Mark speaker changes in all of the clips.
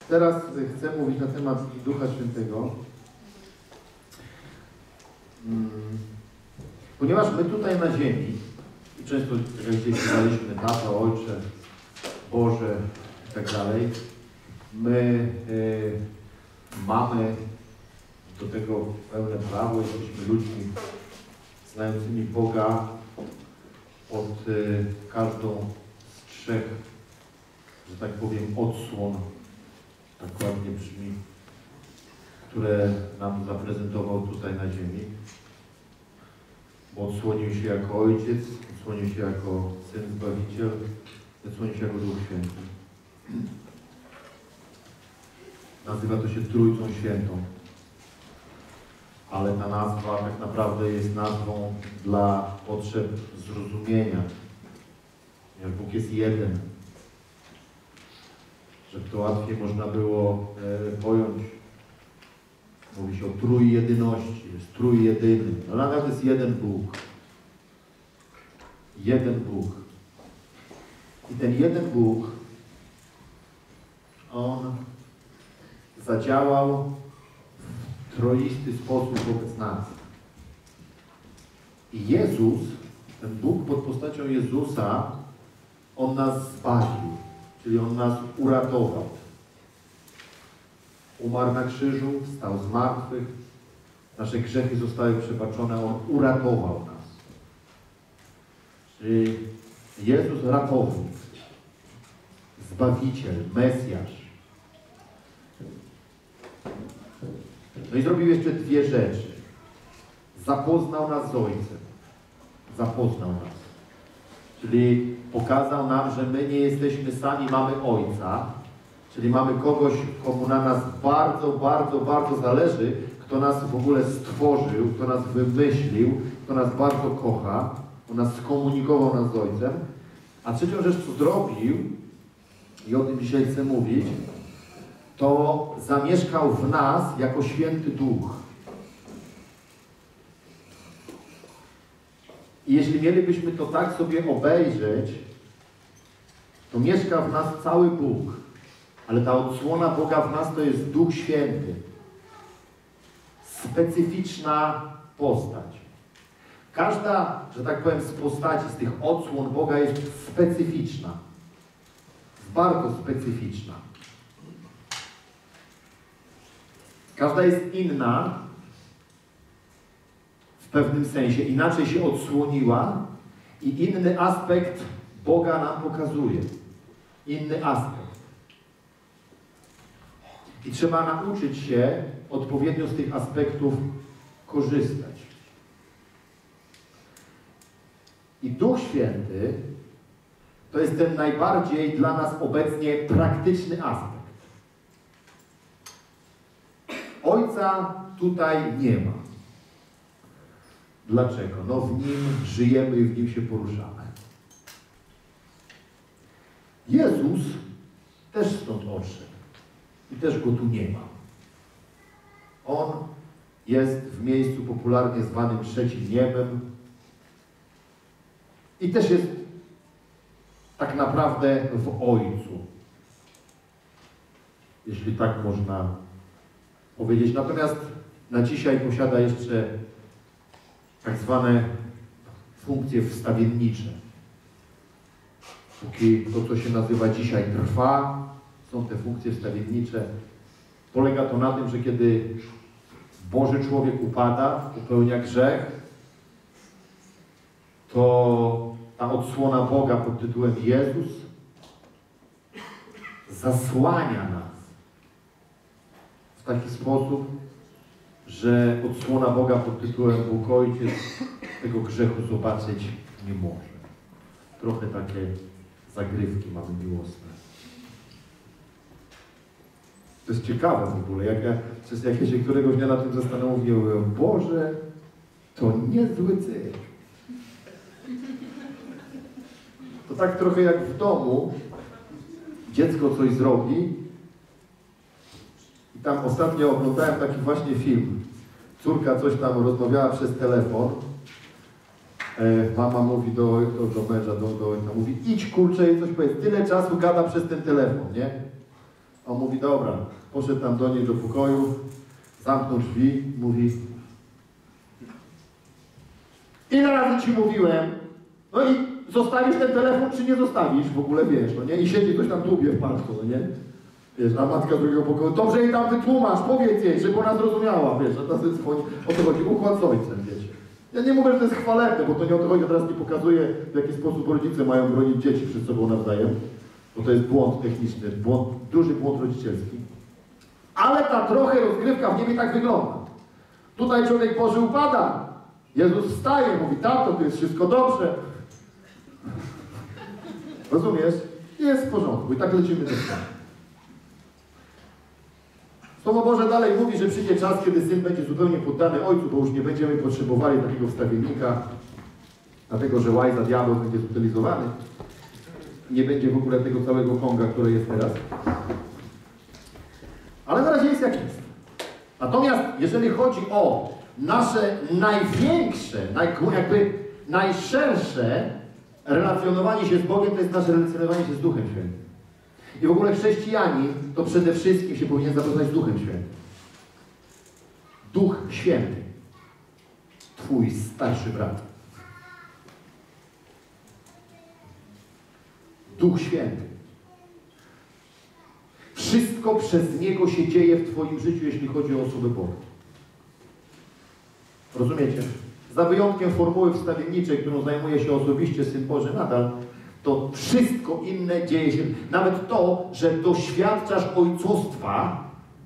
Speaker 1: Teraz chcę mówić na temat Ducha Świętego. Ponieważ my tutaj na ziemi, i często jak gdzieś czytaliśmy Tato, Ojcze, Boże i tak dalej, my mamy do tego pełne prawo, jesteśmy ludźmi znającymi Boga pod każdą z trzech, że tak powiem, odsłon, tak ładnie brzmi, które nam zaprezentował tutaj na ziemi. Bo odsłonił się jako Ojciec, odsłonił się jako Syn Zbawiciel, odsłonił się jako Duch Święty. Nazywa to się Trójcą Świętą. Ale ta nazwa tak naprawdę jest nazwą dla potrzeb zrozumienia. Ponieważ Bóg jest jeden. Żeby to łatwiej można było pojąć. Mówi się o trójjedyności, jest trójjedyny. Ale naprawdę jest jeden Bóg. Jeden Bóg. I ten jeden Bóg, On zadziałał w troisty sposób wobec nas. I Jezus, ten Bóg pod postacią Jezusa, On nas zbawił, czyli On nas uratował. Umarł na krzyżu, wstał z martwych, nasze grzechy zostały przebaczone, On uratował nas. Czyli Jezus ratownik, Zbawiciel, Mesjasz. No i zrobił jeszcze dwie rzeczy. Zapoznał nas z Ojcem. Zapoznał nas. Czyli pokazał nam, że my nie jesteśmy sami, mamy Ojca. Czyli mamy kogoś, komu na nas bardzo, bardzo, bardzo zależy, kto nas w ogóle stworzył, kto nas wymyślił, kto nas bardzo kocha, kto nas skomunikował nas z Ojcem. A trzecią rzecz, co zrobił, i o tym dzisiaj chcę mówić, to zamieszkał w nas jako Święty Duch. I jeśli mielibyśmy to tak sobie obejrzeć, to mieszka w nas cały Bóg. Ale ta odsłona Boga w nas to jest Duch Święty. Specyficzna postać. Każda, że tak powiem, z postaci, z tych odsłon Boga jest specyficzna. Bardzo specyficzna. Każda jest inna w pewnym sensie. Inaczej się odsłoniła i inny aspekt Boga nam pokazuje. Inny aspekt. I trzeba nauczyć się odpowiednio z tych aspektów korzystać. I Duch Święty to jest ten najbardziej dla nas obecnie praktyczny aspekt. Ojca tutaj nie ma. Dlaczego? No w Nim żyjemy i w Nim się poruszamy. Jezus też stąd odszedł. I też Go tu nie ma. On jest w miejscu popularnie zwanym trzecim niebem. I też jest tak naprawdę w Ojcu. Jeśli tak można powiedzieć. Natomiast na dzisiaj posiada jeszcze tak zwane funkcje wstawiennicze. Póki to, co się nazywa dzisiaj, trwa, są te funkcje wstawiennicze. Polega to na tym, że kiedy Boży człowiek upada, popełnia grzech, to ta odsłona Boga pod tytułem Jezus zasłania nas w taki sposób, że odsłona Boga pod tytułem Bóg Ojciec tego grzechu zobaczyć nie może. Trochę takie zagrywki mamy miłosne. To jest ciekawe w ogóle, jak ja się któregoś dnia na tym zastanowiłem, Boże, to niezły cyrk. To tak trochę jak w domu dziecko coś zrobi i tam ostatnio oglądałem taki właśnie film. Córka coś tam rozmawiała przez telefon. Mama mówi do męża, mówi idź kurczę i coś powiedz. Tyle czasu gada przez ten telefon, nie? A on mówi, dobra, poszedł tam do niej do pokoju, zamknął drzwi, mówi, ile razy ci mówiłem? No i zostawisz ten telefon, czy nie zostawisz? W ogóle wiesz, no nie? I siedzi ktoś tam dłubie w palcu, no nie? Wiesz, a matka z drugiego pokoju, dobrze jej tam wytłumacz, powiedz jej, żeby ona zrozumiała, wiesz, a teraz o to chodzi, układ z ojcem, wiecie. Ja nie mówię, że to jest chwalebne, bo to nie o to chodzi, ja teraz nie pokazuję, w jaki sposób rodzice mają bronić dzieci przed sobą nawzajem, bo to jest błąd techniczny, duży błąd rodzicielski. Ale ta trochę rozgrywka w niebie tak wygląda. Tutaj człowiek Boży upada. Jezus wstaje, mówi, tato, tu jest wszystko dobrze. Rozumiesz? Jest w porządku i tak lecimy do przodu. Słowo Boże dalej mówi, że przyjdzie czas, kiedy Syn będzie zupełnie poddany Ojcu, bo już nie będziemy potrzebowali takiego wstawiennika, dlatego że łajza diabeł będzie zutylizowany. Nie będzie w ogóle tego całego konga, które jest teraz. Ale na razie jest jak jest. Natomiast jeżeli chodzi o nasze największe, jakby najszersze relacjonowanie się z Bogiem, to jest nasze relacjonowanie się z Duchem Świętym. I w ogóle chrześcijanin to przede wszystkim się powinien zapoznać z Duchem Świętym. Duch Święty. Twój starszy brat. Duch Święty. Wszystko przez Niego się dzieje w Twoim życiu, jeśli chodzi o osobę Boga. Rozumiecie? Za wyjątkiem formuły wstawienniczej, którą zajmuje się osobiście Syn Boży nadal, to wszystko inne dzieje się. Nawet to, że doświadczasz ojcostwa,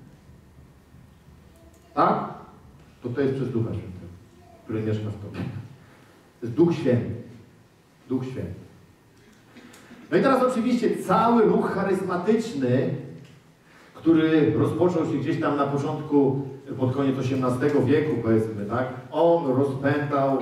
Speaker 1: tak? To jest przez Ducha Świętego, który mieszka w Tobie. To jest Duch Święty. Duch Święty. No i teraz oczywiście cały ruch charyzmatyczny, który rozpoczął się gdzieś tam na początku, pod koniec XVIII wieku, powiedzmy, tak? On rozpętał,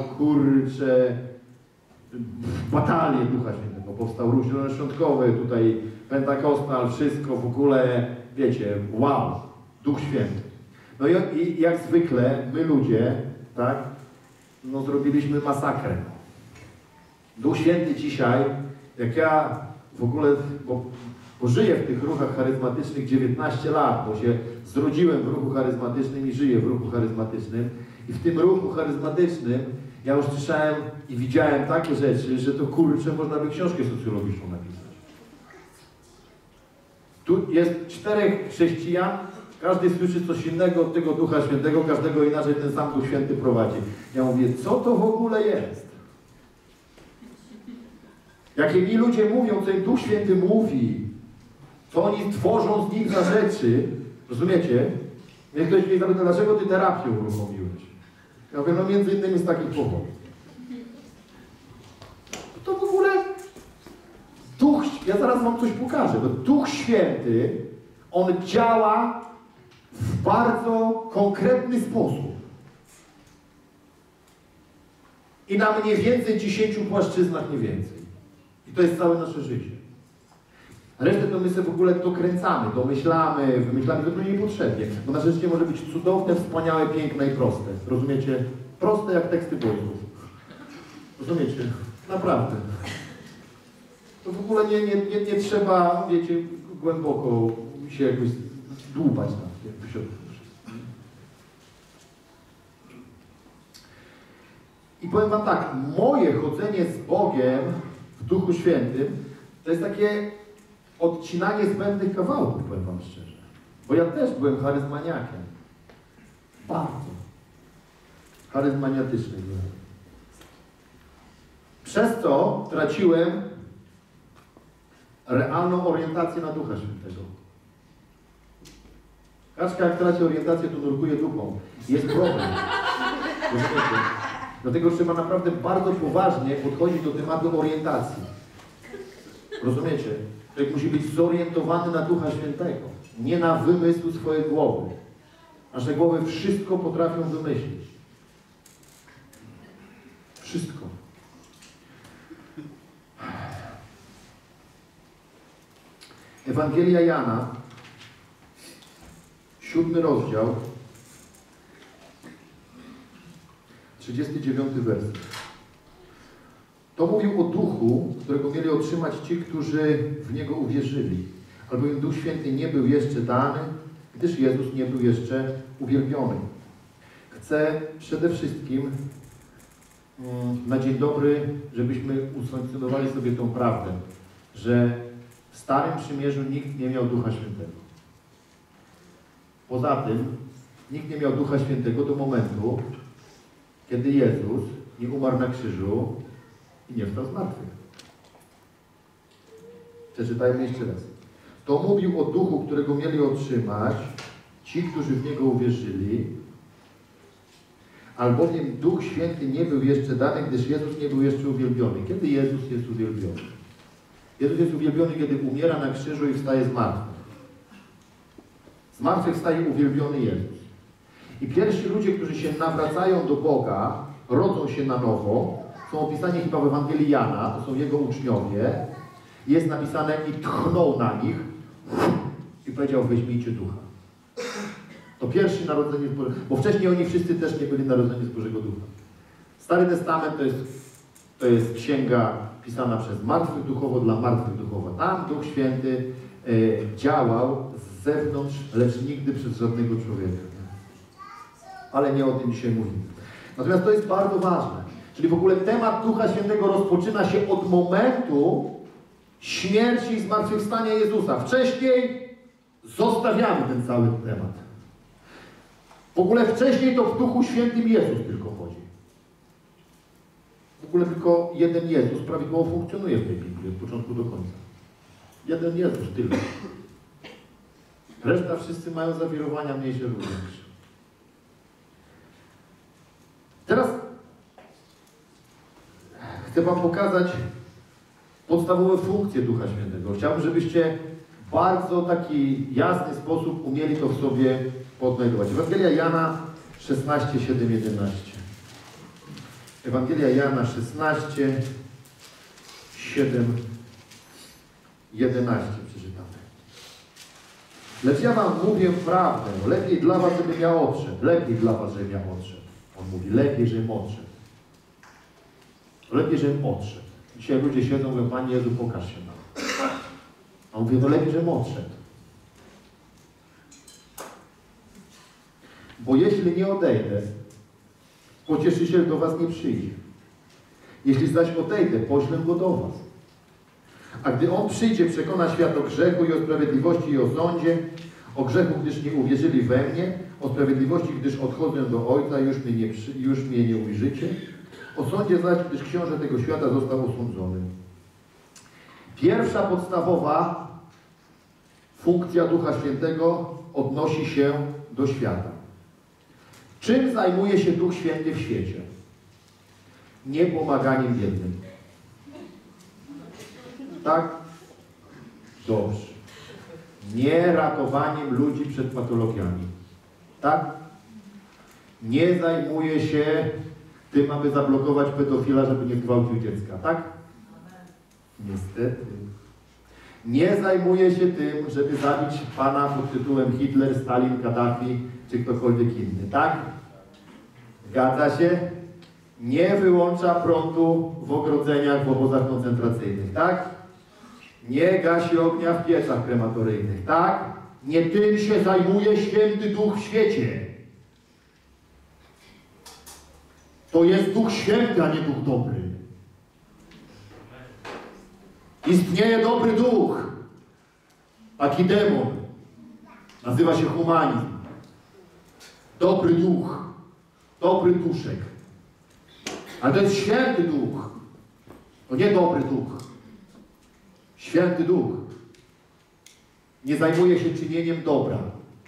Speaker 1: batalię Ducha Świętego. Powstał ruch zielonoświątkowy, tutaj Pentakostal, wszystko w ogóle, wiecie, wow, Duch Święty. No i jak zwykle my ludzie, tak, no zrobiliśmy masakrę. Duch Święty dzisiaj, jak ja w ogóle, bo żyję w tych ruchach charyzmatycznych 19 lat, bo się zrodziłem w ruchu charyzmatycznym i żyję w ruchu charyzmatycznym. I w tym ruchu charyzmatycznym ja już słyszałem i widziałem takie rzeczy, że to kurczę, można by książkę socjologiczną napisać. Tu jest 4 chrześcijan, każdy słyszy coś innego od tego Ducha Świętego, każdego inaczej ten sam Duch Święty prowadzi. Ja mówię, co to w ogóle jest? Jakie mi ludzie mówią, co im Duch Święty mówi, co oni tworzą z nim za rzeczy, rozumiecie? Mnie ktoś mnie zapyta, dlaczego ty terapię uruchomiłeś? Ja mówię, no między innymi z takich powodów. To w ogóle Duch, ja zaraz wam coś pokażę, bo Duch Święty, on działa w bardzo konkretny sposób. I na mniej więcej 10 płaszczyznach, nie więcej. I to jest całe nasze życie. A resztę to my sobie w ogóle dokręcamy, domyślamy, wymyślamy zupełnie niepotrzebnie. Bo nasze życie może być cudowne, wspaniałe, piękne i proste. Rozumiecie? Proste jak teksty boysów. Rozumiecie? Naprawdę. To w ogóle nie trzeba, wiecie, głęboko się jakoś dłubać na tym. I powiem wam tak, moje chodzenie z Bogiem w Duchu Świętym to jest takie odcinanie zbędnych kawałków, powiem wam szczerze. Bo ja też byłem charyzmaniakiem. Bardzo. Charyzmaniatyczny byłem. Przez co traciłem realną orientację na Ducha Świętego. Kaczka jak traci orientację, to nurkuje dupą. Jest problem. Dlatego trzeba naprawdę bardzo poważnie podchodzić do tematu orientacji. Rozumiecie? Człowiek musi być zorientowany na Ducha Świętego, nie na wymysł swojej głowy. Nasze głowy wszystko potrafią wymyślić. Wszystko. Ewangelia Jana, 7 rozdział, 39 werset. To mówił o duchu, którego mieli otrzymać ci, którzy w Niego uwierzyli. albowiem Duch Święty nie był jeszcze dany, gdyż Jezus nie był jeszcze uwielbiony. Chcę przede wszystkim na dzień dobry, żebyśmy usankcjonowali sobie tą prawdę, że w Starym Przymierzu nikt nie miał Ducha Świętego. Poza tym nikt nie miał Ducha Świętego do momentu, kiedy Jezus nie umarł na krzyżu i nie wstał z martwych. Przeczytajmy jeszcze raz. To mówił o Duchu, którego mieli otrzymać ci, którzy w Niego uwierzyli, albowiem Duch Święty nie był jeszcze dany, gdyż Jezus nie był jeszcze uwielbiony. Kiedy Jezus jest uwielbiony? Jezus jest uwielbiony, kiedy umiera na krzyżu i wstaje z martwych. Z martwych wstaje uwielbiony Jezus. I pierwsi ludzie, którzy się nawracają do Boga, rodzą się na nowo, są opisani chyba w Ewangelii Jana, to są Jego uczniowie. Jest napisane i tchnął na nich i powiedział: weźmijcie Ducha. To pierwsze narodzenie z Bożego, bo wcześniej oni wszyscy też nie byli narodzeni z Bożego Ducha. Stary Testament to jest księga pisana przez martwych duchowo dla martwych duchowo. Tam Duch Święty działał z zewnątrz, lecz nigdy przez żadnego człowieka. Ale nie o tym dzisiaj mówimy. Natomiast to jest bardzo ważne. Czyli w ogóle temat Ducha Świętego rozpoczyna się od momentu śmierci i zmartwychwstania Jezusa. Wcześniej zostawiamy ten cały temat. W ogóle wcześniej to w Duchu Świętym Jezus tylko chodzi. W ogóle tylko jeden Jezus prawidłowo funkcjonuje w tej Biblii od początku do końca. Jeden Jezus tylko. Reszta wszyscy mają zawirowania mniejsze lub większe. Teraz chcę wam pokazać podstawowe funkcje Ducha Świętego. Chciałbym, żebyście w bardzo taki jasny sposób umieli to w sobie odnajdować. Ewangelia Jana 16, 7, 11. Ewangelia Jana 16, 7, 11 przeczytamy. Lecz ja wam mówię prawdę, lepiej dla was, żebym ja odszedł. Lepiej dla was, żebym ja odszedł. On mówi, lepiej, żebym odszedł. Lepiej, żebym odszedł. Dzisiaj ludzie siedzą i mówią: Panie Jezu, pokaż się nam. A on mówi: no lepiej, żebym odszedł. Bo jeśli nie odejdę, Pocieszyciel do was nie przyjdzie. Jeśli zaś odejdę, poślę go do was. A gdy on przyjdzie, przekona świat o grzechu i o sprawiedliwości i o sądzie. O grzechu, gdyż nie uwierzyli we mnie. O sprawiedliwości, gdyż odchodzę do Ojca, już mnie nie ujrzycie. O sądzie zaś, gdyż książę tego świata został osądzony. Pierwsza podstawowa funkcja Ducha Świętego odnosi się do świata. Czym zajmuje się Duch Święty w świecie? Nie pomaganiem biednym. Tak? Dobrze. Nie ratowaniem ludzi przed patologiami. Tak? Nie zajmuje się tym, aby zablokować pedofila, żeby nie gwałcił dziecka. Tak? Niestety. Nie zajmuje się tym, żeby zabić pana pod tytułem Hitler, Stalin, Kaddafi czy ktokolwiek inny. Tak? Zgadza się? Nie wyłącza prądu w ogrodzeniach, w obozach koncentracyjnych. Tak? Nie gasi ognia w piecach krematoryjnych. Tak? Nie tym się zajmuje Święty Duch w świecie. To jest Duch Święty, a nie Duch dobry. Istnieje dobry duch. Taki demon. Nazywa się humanizm. Dobry duch. Dobry duszek. Ale to jest święty duch. To nie dobry duch. Święty duch. Nie zajmuje się czynieniem dobra.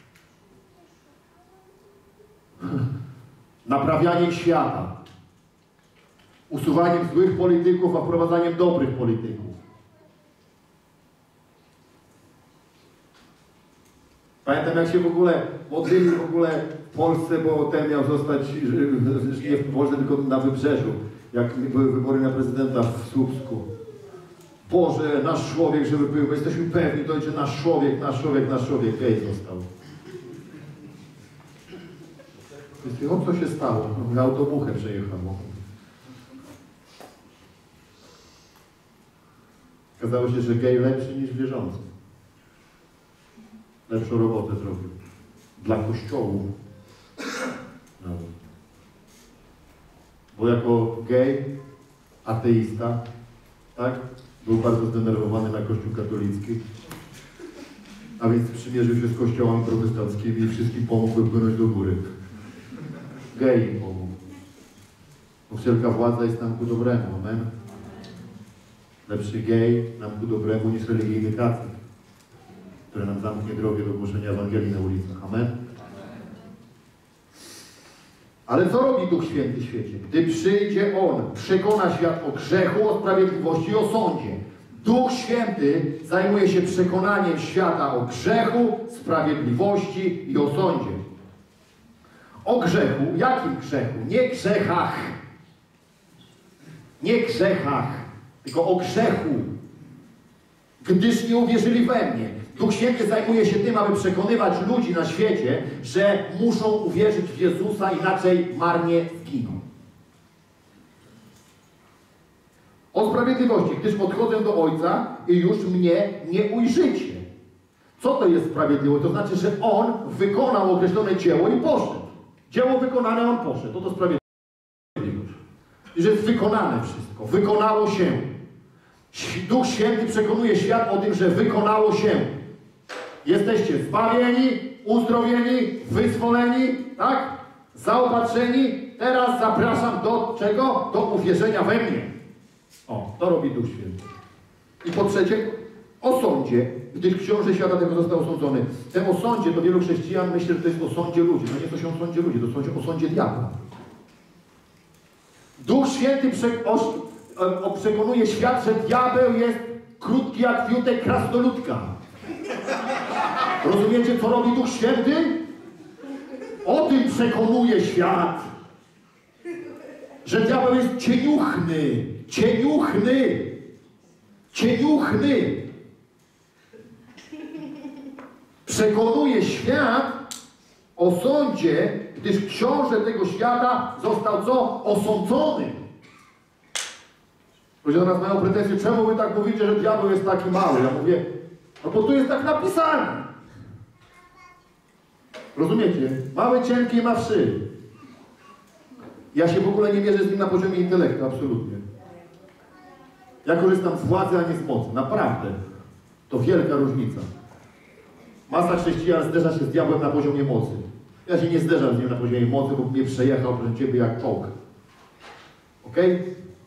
Speaker 1: Naprawianiem świata. Usuwaniem złych polityków, a wprowadzaniem dobrych polityków. Pamiętam, jak się w ogóle modlili w Polsce, bo ten miał zostać, nie w Polsce, tylko na Wybrzeżu, jak były wybory na prezydenta w Słupsku. Boże, nasz człowiek, żeby był, my jesteśmy pewni, dojdzie nasz człowiek, nasz człowiek, nasz człowiek. Ej, został. O, co się stało? Autobuchę przejechało. Okazało się, że gej lepszy niż wierzący. lepszą robotę zrobił. Dla kościołów. No. Bo jako gej, ateista, tak? Był bardzo zdenerwowany na Kościół katolicki. A więc sprzymierzył się z kościołami protestanckimi i wszystkim pomógł wypłynąć do góry. Gej im pomógł. Bo wszelka władza jest nam ku dobremu, amen? Lepszy gej nam ku dobremu niż religijny kacyk, który nam zamknie drogę do głoszenia Ewangelii na ulicach, amen? Ale co robi Duch Święty w świecie? Gdy przyjdzie On, przekona świat o grzechu, o sprawiedliwości i o sądzie. Duch Święty zajmuje się przekonaniem świata o grzechu, sprawiedliwości i o sądzie. O grzechu. Jakim grzechu? Nie grzechach. Nie grzechach, tylko o grzechu. Gdyż nie uwierzyli we mnie. Duch Święty zajmuje się tym, aby przekonywać ludzi na świecie, że muszą uwierzyć w Jezusa, inaczej marnie zginą. O sprawiedliwości, gdyż odchodzę do Ojca i już mnie nie ujrzycie. Co to jest sprawiedliwość? To znaczy, że On wykonał określone dzieło i poszedł. Dzieło wykonane, On poszedł. To sprawiedliwość. I że jest wykonane wszystko. Wykonało się. Duch Święty przekonuje świat o tym, że wykonało się. Jesteście zbawieni, uzdrowieni, wyzwoleni, tak? Zaopatrzeni. Teraz zapraszam do czego? Do uwierzenia we mnie. O, to robi Duch Święty. I po trzecie, o sądzie, gdyż książę świata tego został osądzony. Ten o sądzie, to wielu chrześcijan myśli, że to jest o sądzie ludzi. No nie to się o sądzie ludzi, to o sądzie diabła. Duch Święty przekonuje świat, że diabeł jest krótki jak fiutek krasnoludka. Rozumiecie, co robi Duch Święty? O tym przekonuje świat. Że diabeł jest cieniuchny. Cieniuchny. Cieniuchny. Przekonuje świat o sądzie, gdyż książę tego świata został co? Osądzony. Ludzie do nas mają pretensje, czemu wy tak mówicie, że diabeł jest taki mały? Ja mówię, no bo tu jest tak napisane. Rozumiecie? Mały, cienki i ma wszy. Ja się w ogóle nie mierzę z nim na poziomie intelektu, absolutnie. Ja korzystam z władzy, a nie z mocy. Naprawdę. To wielka różnica. Masa chrześcijan zderza się z diabłem na poziomie mocy. Ja się nie zderzam z nim na poziomie mocy, bo mnie przejechał proszę ciebie jak czołg. Okej?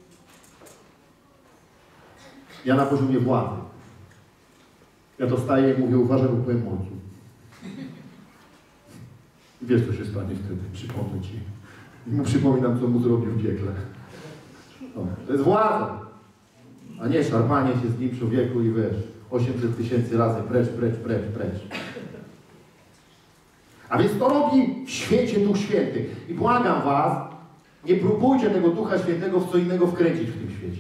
Speaker 1: Ja na poziomie władzy. Ja to staję i mówię, uważaj, bo powiem ojcu. Wiesz, co się stanie wtedy, przypomnę ci. I mu przypominam, co mu zrobił w piekle. No, to jest władza. A nie szarpanie się z nim człowieku i wiesz, 800 000 razy precz, precz, precz, precz. A więc to robi w świecie Duch Święty. I błagam was, nie próbujcie tego Ducha Świętego w co innego wkręcić w tym świecie.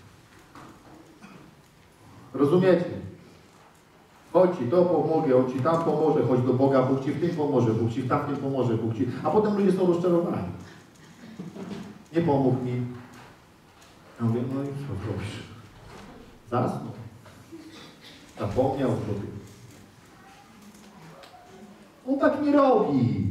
Speaker 1: Rozumiecie? Chodź ci to pomogę, on ci tam pomoże, chodź do Boga, Bóg ci w tym pomoże, Bóg ci w tamtym pomoże, Bóg ci... A potem ludzie są rozczarowani. Nie pomógł mi. Ja mówię, no i co robisz? Zasnął. Zapomniał sobie. On tak nie robi.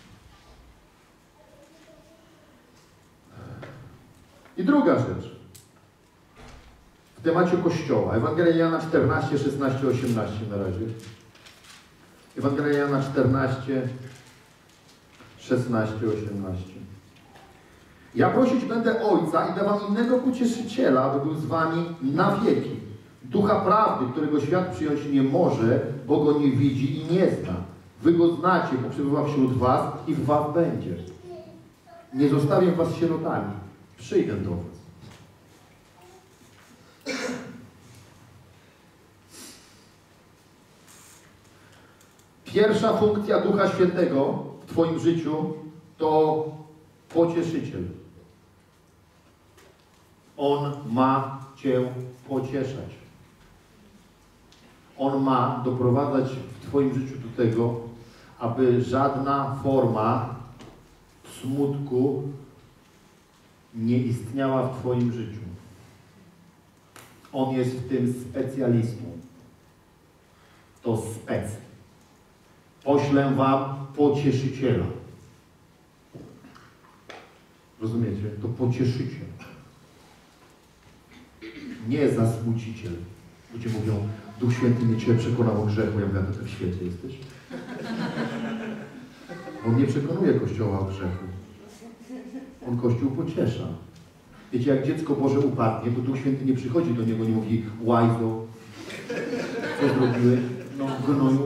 Speaker 1: I druga rzecz. W temacie Kościoła. Ewangelia Jana 14, 16, 18 na razie. Ewangelia Jana 14, 16, 18. Ja prosić będę Ojca i dam wam innego Pocieszyciela, aby był z wami na wieki. Ducha prawdy, którego świat przyjąć nie może, bo go nie widzi i nie zna. Wy go znacie, bo przebywa wśród was i w was będzie. Nie zostawię was sierotami. Przyjdę do was. Pierwsza funkcja Ducha Świętego w twoim życiu to pocieszyciel. On ma cię pocieszać. On ma doprowadzać w twoim życiu do tego, aby żadna forma smutku nie istniała w twoim życiu. On jest w tym specjalistą. To spec. poślę wam pocieszyciela. Rozumiecie? To pocieszyciel. Nie zasmuciciel. Ludzie mówią, Duch Święty mnie Cię przekonał o grzechu. Ja mówię, to Ty w świecie jesteś? On nie przekonuje Kościoła o grzechu. On Kościół pociesza. Wiecie, jak dziecko Boże upadnie, to Duch Święty nie przychodzi do niego, nie mówi, łajzo, co zrobiłeś? No, gnoju.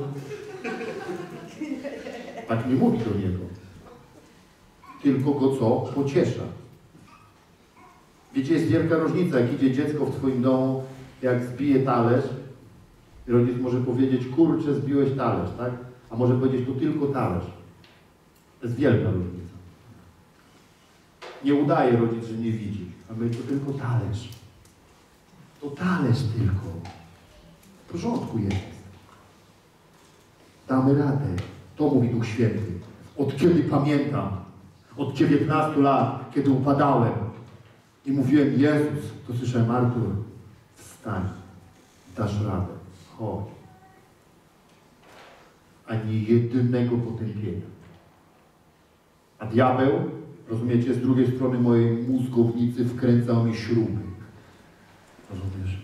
Speaker 1: Tak nie mówi do niego. Tylko go co? Pociesza. Wiecie, jest wielka różnica, jak idzie dziecko w Twoim domu, jak zbije talerz, rodzic może powiedzieć, kurczę, zbiłeś talerz, tak? A może powiedzieć, to tylko talerz. To jest wielka różnica. Nie udaje rodzic, że nie widzi. A my to tylko talerz. To talerz tylko. W porządku jest. Damy radę. To mówi Duch Święty. Od kiedy pamiętam, od 19 lat, kiedy upadałem i mówiłem, Jezus, to słyszałem, Artur, wstań, dasz radę, chodź. Ani jedynego potępienia. A diabeł, rozumiecie, z drugiej strony mojej mózgownicy wkręcał mi śruby. Rozumiesz?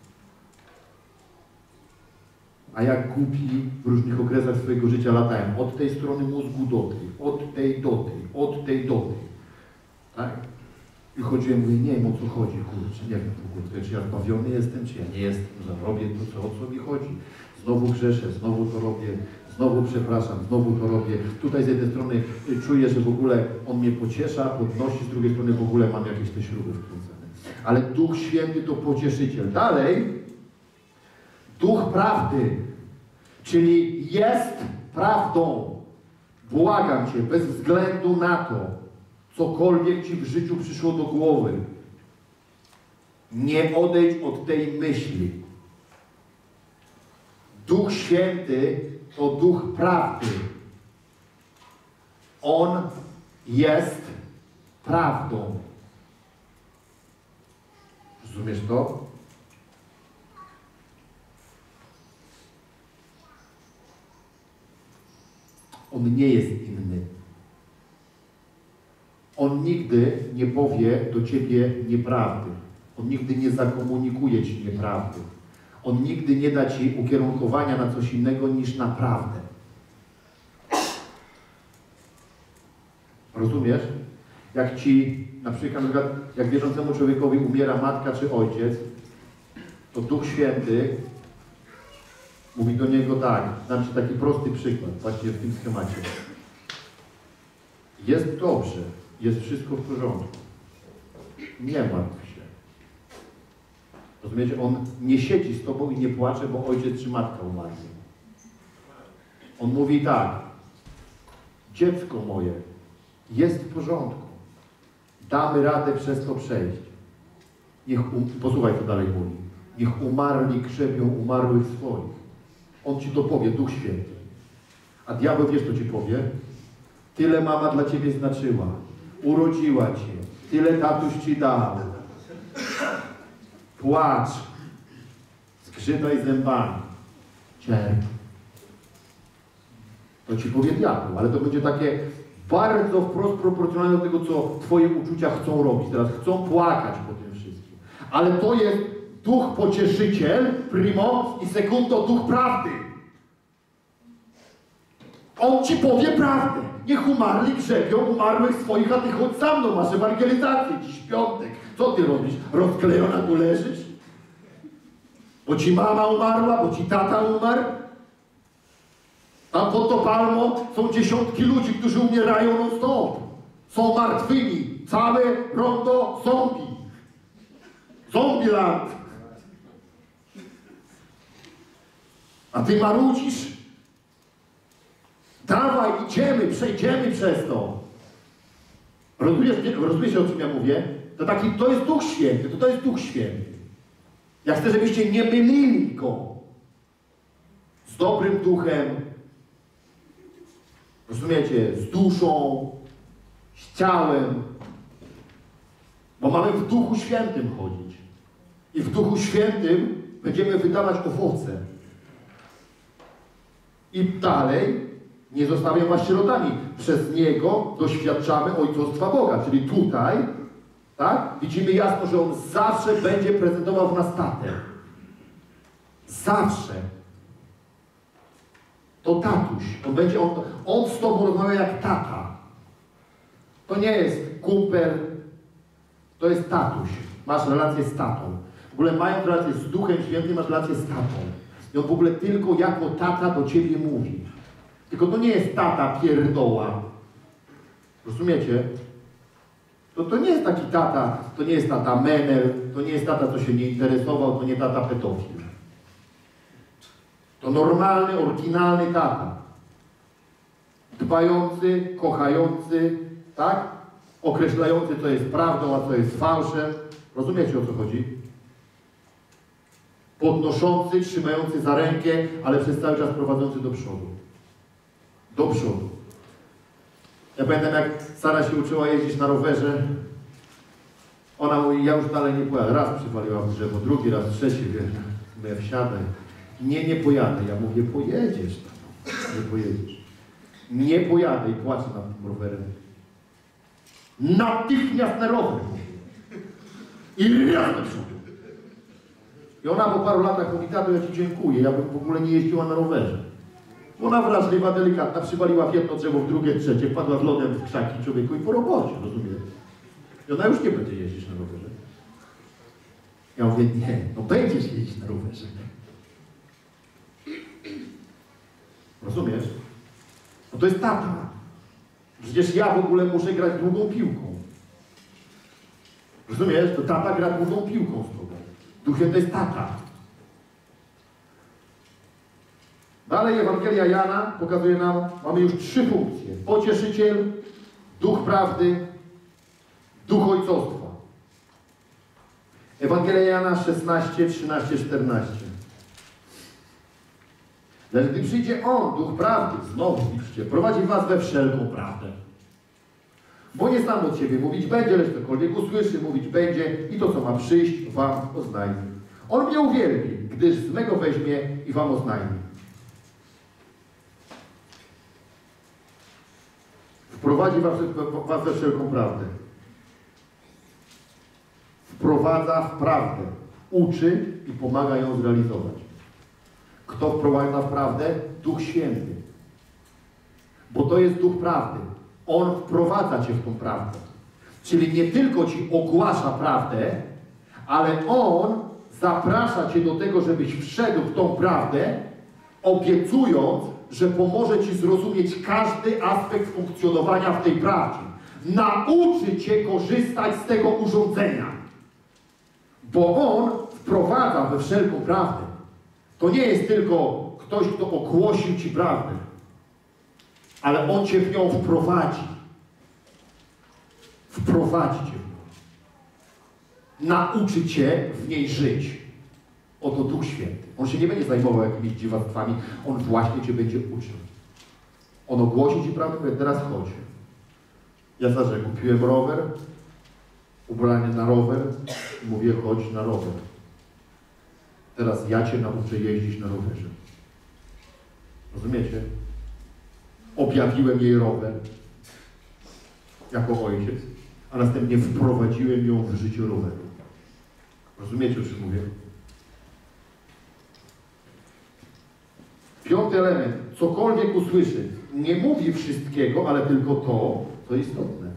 Speaker 1: A jak głupi w różnych okresach swojego życia latałem od tej strony mózgu do tej, od tej do tej, od tej do tej. Tak? I chodziłem, mówię, nie wiem o co chodzi, kurczę, nie wiem w ogóle, czy ja zbawiony jestem, czy ja nie jestem, że robię to, o co mi chodzi. Znowu grzeszę, znowu to robię, znowu przepraszam, znowu to robię. Tutaj z jednej strony czuję, że w ogóle On mnie pociesza, podnosi, z drugiej strony w ogóle mam jakieś te śruby wkręcone. Ale Duch Święty to pocieszyciel. Dalej, Duch Prawdy, czyli jest prawdą. Błagam Cię, bez względu na to, cokolwiek Ci w życiu przyszło do głowy, nie odejdź od tej myśli. Duch Święty to Duch Prawdy. On jest prawdą. Rozumiesz to? On nie jest inny. On nigdy nie powie do Ciebie nieprawdy. On nigdy nie zakomunikuje Ci nieprawdy. On nigdy nie da Ci ukierunkowania na coś innego niż na prawdę. Rozumiesz? Jak Ci, na przykład, jak wierzącemu człowiekowi umiera matka czy ojciec, to Duch Święty mówi do niego tak, dam Ci taki prosty przykład, właśnie w tym schemacie. Jest dobrze, jest wszystko w porządku. Nie martw się. Rozumiecie? On nie siedzi z Tobą i nie płacze, bo ojciec czy matka umarli. On mówi tak, dziecko moje, jest w porządku. Damy radę przez to przejść. Posłuchaj, co dalej mówi. Niech umarli grzebią umarłych swoich. On Ci to powie, Duch Święty. A diabeł, wiesz, co Ci powie? Tyle mama dla Ciebie znaczyła. Urodziła Cię. Tyle tatuś Ci dał. Płacz. Skrzytaj zębami. Cierp. To Ci powie diabeł, ale to będzie takie bardzo wprost proporcjonalne do tego, co Twoje uczucia chcą robić. Teraz chcą płakać po tym wszystkim. Ale to jest Duch Pocieszyciel, primo, i secundo, Duch Prawdy. On Ci powie prawdę. Niech umarli grzebią umarłych swoich, a Ty chodź za mną, masz ewangelizację dziś piątek. Co Ty robisz? Rozklejona tu leżysz? Bo Ci mama umarła, bo Ci tata umarł? Tam pod tą palmą są dziesiątki ludzi, którzy umierają non-stop. Są martwymi. Całe rondo zombie. Zombieland. A Ty marudzisz? Dawaj, idziemy, przejdziemy przez to. Rozumiesz, o czym ja mówię? To jest Duch Święty, to jest Duch Święty. Ja chcę, żebyście nie mylili Go z dobrym duchem, rozumiecie, z duszą, z ciałem, bo mamy w Duchu Świętym chodzić. I w Duchu Świętym będziemy wydawać owoce. I dalej Nie zostawia was sierotami. Przez Niego doświadczamy ojcostwa Boga. Czyli tutaj, tak? Widzimy jasno, że On zawsze będzie prezentował w nas tatę. Zawsze. To tatuś. On z tobą rozmawia jak tata. To nie jest kumpel, to jest tatuś. Masz relację z tatą. W ogóle mając relację z Duchem Świętym, masz relację z tatą. I on w ogóle tylko jako tata do ciebie mówi. Tylko to nie jest tata pierdoła. Rozumiecie? To nie jest taki tata, to nie jest tata menel, to nie jest tata, co się nie interesował, to nie tata pedofil. To normalny, oryginalny tata. Dbający, kochający, tak? Określający, co jest prawdą, a co jest fałszem. Rozumiecie, o co chodzi? Podnoszący, trzymający za rękę, ale przez cały czas prowadzący do przodu. Do przodu. Ja pamiętam, jak Sara się uczyła jeździć na rowerze. Ona mówi, ja już dalej nie pojadę. Raz przywaliła w drzewo, drugi raz, trzeci, wiesz. Mówię, wsiadaj. Nie pojadę. Ja mówię, pojedziesz tam. Nie pojedziesz. Nie pojadę i płaczę nad tym rowerem. Natychmiast na rower. I raz do przodu. I ona po paru latach mówi, tato, ja ci dziękuję, ja bym w ogóle nie jeździła na rowerze. Ona wrażliwa, delikatna, przywaliła w jedno drzewo, w drugie, trzecie, wpadła z lodem w krzaki człowieku i po robocie, rozumiesz? I ona już nie będzie jeździć na rowerze. Ja mówię, nie, no będziesz jeździć na rowerze. Rozumiesz? No to jest tata. Przecież ja w ogóle muszę grać długą piłką. Rozumiesz? To tata gra długą piłką z tobą. Duch Święty jest tata. Dalej Ewangelia Jana pokazuje nam, mamy już 3 funkcje. Pocieszyciel, Duch Prawdy, Duch Ojcostwa. Ewangelia Jana 16, 13, 14. Lecz gdy przyjdzie On, Duch Prawdy, znowu piszcie, prowadzi was we wszelką prawdę. Bo nie sam od siebie mówić będzie, lecz cokolwiek usłyszy, mówić będzie i to, co ma przyjść, wam oznajmi. On mnie uwielbi, gdyż z mego weźmie i wam oznajmi. Wprowadzi was we wszelką prawdę. Wprowadza w prawdę. Uczy i pomaga ją zrealizować. Kto wprowadza w prawdę? Duch Święty. Bo to jest Duch Prawdy. On wprowadza cię w tą prawdę. Czyli nie tylko ci ogłasza prawdę, ale On zaprasza cię do tego, żebyś wszedł w tą prawdę, obiecując, że pomoże ci zrozumieć każdy aspekt funkcjonowania w tej prawdzie. Nauczy cię korzystać z tego urządzenia. Bo On wprowadza we wszelką prawdę. To nie jest tylko ktoś, kto ogłosił ci prawdę, ale On cię w nią wprowadzi. Wprowadzi cię w nią. Nauczy cię w niej żyć. Oto Duch Święty. On się nie będzie zajmował jakimiś dziwactwami. On właśnie cię będzie uczył. On ogłosi ci prawdę, mówię, teraz chodź. Ja zawsze kupiłem rower, ubranie na rower i mówię, chodź na rower. Teraz ja cię nauczę jeździć na rowerze. Rozumiecie? Objawiłem jej rower jako ojciec, a następnie wprowadziłem ją w życie roweru. Rozumiecie, o czym mówię? 5. element. Cokolwiek usłyszy. Nie mówi wszystkiego, ale tylko to, co istotne.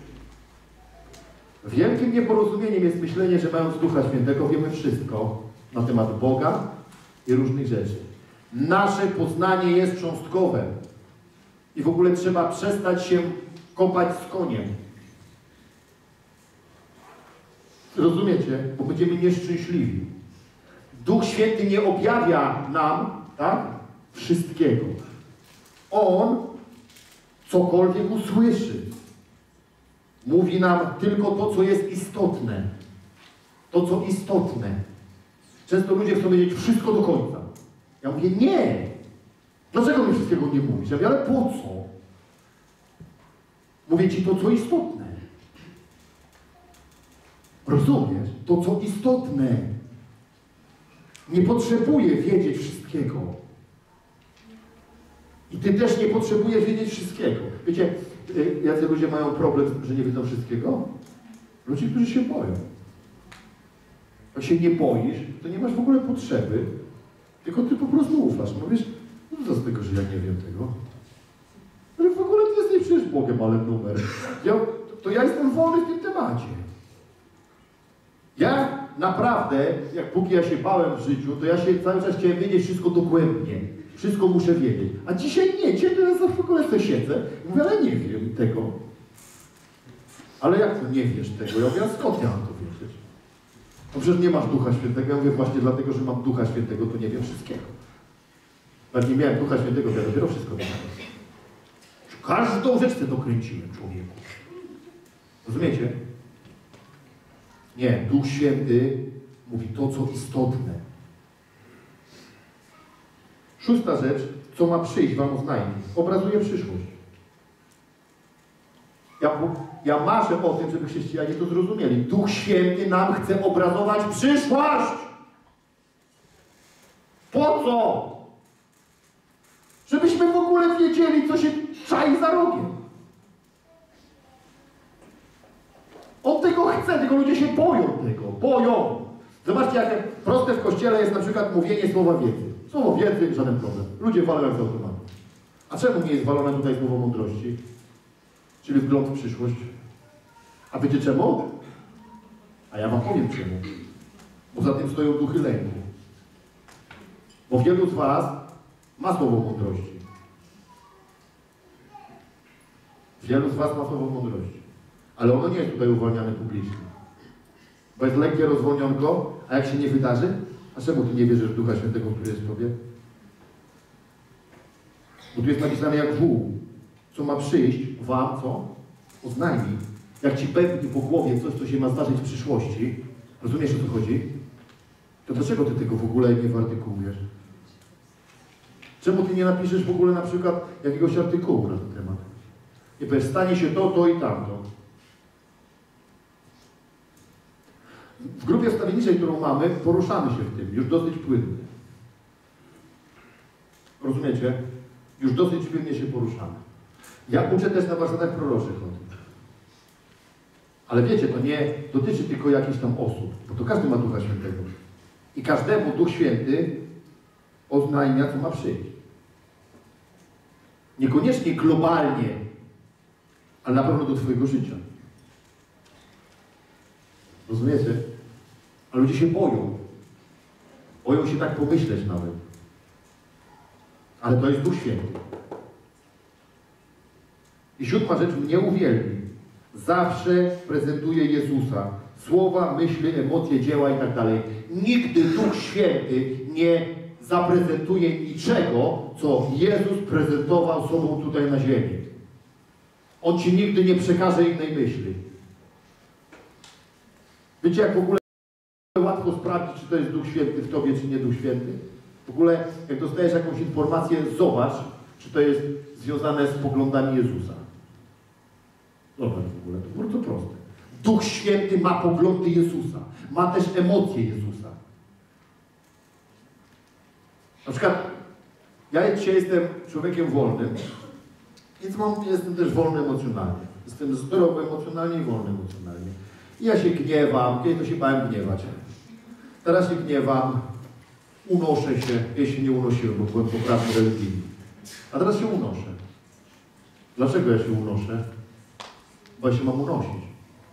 Speaker 1: Wielkim nieporozumieniem jest myślenie, że mając Ducha Świętego wiemy wszystko na temat Boga i różnych rzeczy. Nasze poznanie jest cząstkowe. I w ogóle trzeba przestać się kopać z koniem. Rozumiecie? Bo będziemy nieszczęśliwi. Duch Święty nie objawia nam, tak? Wszystkiego. On cokolwiek usłyszy. Mówi nam tylko to, co jest istotne. To, co istotne. Często ludzie chcą wiedzieć wszystko do końca. Ja mówię, nie. Dlaczego mi wszystkiego nie mówisz? Ja mówię, ale po co? Mówię ci to, co istotne. Rozumiesz? To, co istotne. Nie potrzebuję wiedzieć wszystkiego. I ty też nie potrzebujesz wiedzieć wszystkiego. Wiecie, jacy ludzie mają problem, że nie wiedzą wszystkiego? Ludzie, którzy się boją. Jak się nie boisz, to nie masz w ogóle potrzeby, tylko ty po prostu ufasz. Mówisz, no co z tego, że ja nie wiem tego? Ale w ogóle ty jesteś przecież Bogiem, ale numer. Ja jestem wolny w tym temacie. Ja naprawdę, póki ja się bałem w życiu, to ja się cały czas chciałem wiedzieć wszystko dogłębnie. Wszystko muszę wiedzieć. A dzisiaj nie, dzisiaj teraz w ogóle sobie siedzę i mówię, ale nie wiem tego. Ale jak to nie wiesz tego? Ja mówię, a skąd ja mam to wiedzieć? No przecież nie masz Ducha Świętego. Ja mówię, właśnie dlatego, że mam Ducha Świętego, to nie wiem wszystkiego. Jak nie miałem Ducha Świętego, to ja dopiero wszystko wiem. Każdą rzecz sobie dokręciłem, człowieku. Rozumiecie? Nie, Duch Święty mówi to, co istotne. 6. rzecz, co ma przyjść, wam oznajmi. Obrazuje przyszłość. Ja marzę o tym, żeby chrześcijanie to zrozumieli. Duch Święty nam chce obrazować przyszłość. Po co? Żebyśmy w ogóle wiedzieli, co się czai za rogiem. On tego chce, tylko ludzie się boją tego. Boją. Zobaczcie, jak proste w Kościele jest na przykład mówienie słowa wiedzy. Słowo wiedzy, żaden problem. Ludzie walą jak z automatu. A czemu nie jest walone tutaj słowo mądrości? Czyli wgląd w przyszłość. A wiecie czemu? A ja wam powiem czemu. Bo za tym stoją duchy lęku. Bo wielu z was ma słowo mądrości. Wielu z was ma słowo mądrości. Ale ono nie jest tutaj uwalniane publicznie. Bo jest lekkie rozwolnionko, a jak się nie wydarzy? A czemu ty nie wierzysz w Ducha Świętego, który jest w tobie? Bo tu jest napisane jak wół, co ma przyjść wam, co? Oznajmi. Jak ci pęknie po głowie coś, co się ma zdarzyć w przyszłości, rozumiesz, o co chodzi? To dlaczego ty tego w ogóle nie wyartykułujesz? Czemu ty nie napiszesz w ogóle na przykład jakiegoś artykułu na ten temat? Nie powiesz, stanie się to i tamto. W grupie wstawienniczej, którą mamy, poruszamy się w tym, już dosyć płynnie. Rozumiecie? Już dosyć płynnie się poruszamy. Ja uczę też na warsztatach proroczych o tym. Ale wiecie, to nie dotyczy tylko jakichś tam osób, bo to każdy ma Ducha Świętego. I każdemu Duch Święty oznajmia, co ma przyjść. Niekoniecznie globalnie, ale na pewno do twojego życia. Rozumiecie? A ludzie się boją. Boją się tak pomyśleć nawet. Ale to jest Duch Święty. I 7. rzecz, mnie uwielbi. Zawsze prezentuje Jezusa. Słowa, myśli, emocje, dzieła i tak dalej. Nigdy Duch Święty nie zaprezentuje niczego, co Jezus prezentował sobą tutaj na ziemi. On ci nigdy nie przekaże innej myśli. Wiecie, jak w ogóle łatwo sprawdzić, czy to jest Duch Święty w tobie, czy nie Duch Święty? W ogóle, jak dostajesz jakąś informację, zobacz, czy to jest związane z poglądami Jezusa. Zobacz w ogóle, to bardzo proste. Duch Święty ma poglądy Jezusa. Ma też emocje Jezusa. Na przykład, ja dzisiaj jestem człowiekiem wolnym, więc jestem też wolny emocjonalnie. Jestem zdrowy emocjonalnie i wolny emocjonalnie. I ja się gniewam, kiedyś to się bałem gniewać. Teraz się gniewam, unoszę się, jeśli nie unosiłem, bo byłem poprawny religijny. A teraz się unoszę. Dlaczego ja się unoszę? Bo ja się mam unosić.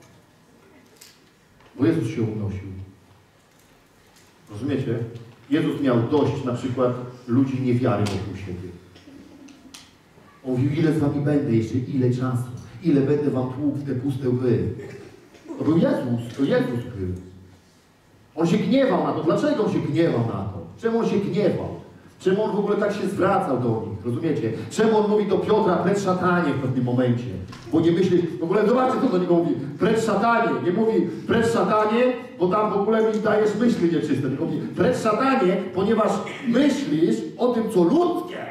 Speaker 1: Bo Jezus się unosił. Rozumiecie? Jezus miał dość na przykład ludzi niewiary wokół siebie. On mówił, ile z wami będę jeszcze, ile czasu, ile będę wam tłukł w te puste łby. To był Jezus, to Jezus był. On się gniewał na to. Dlaczego on się gniewał na to? Czemu on się gniewał? Czemu on w ogóle tak się zwracał do nich? Rozumiecie? Czemu on mówi do Piotra, precz szatanie w pewnym momencie? Bo nie myśli, w ogóle zobaczcie, co do niego mówi. Precz szatanie. Nie mówi precz szatanie, bo tam w ogóle mi dajesz myśli nieczyste. Tylko mówi precz szatanie, ponieważ myślisz o tym, co ludzkie.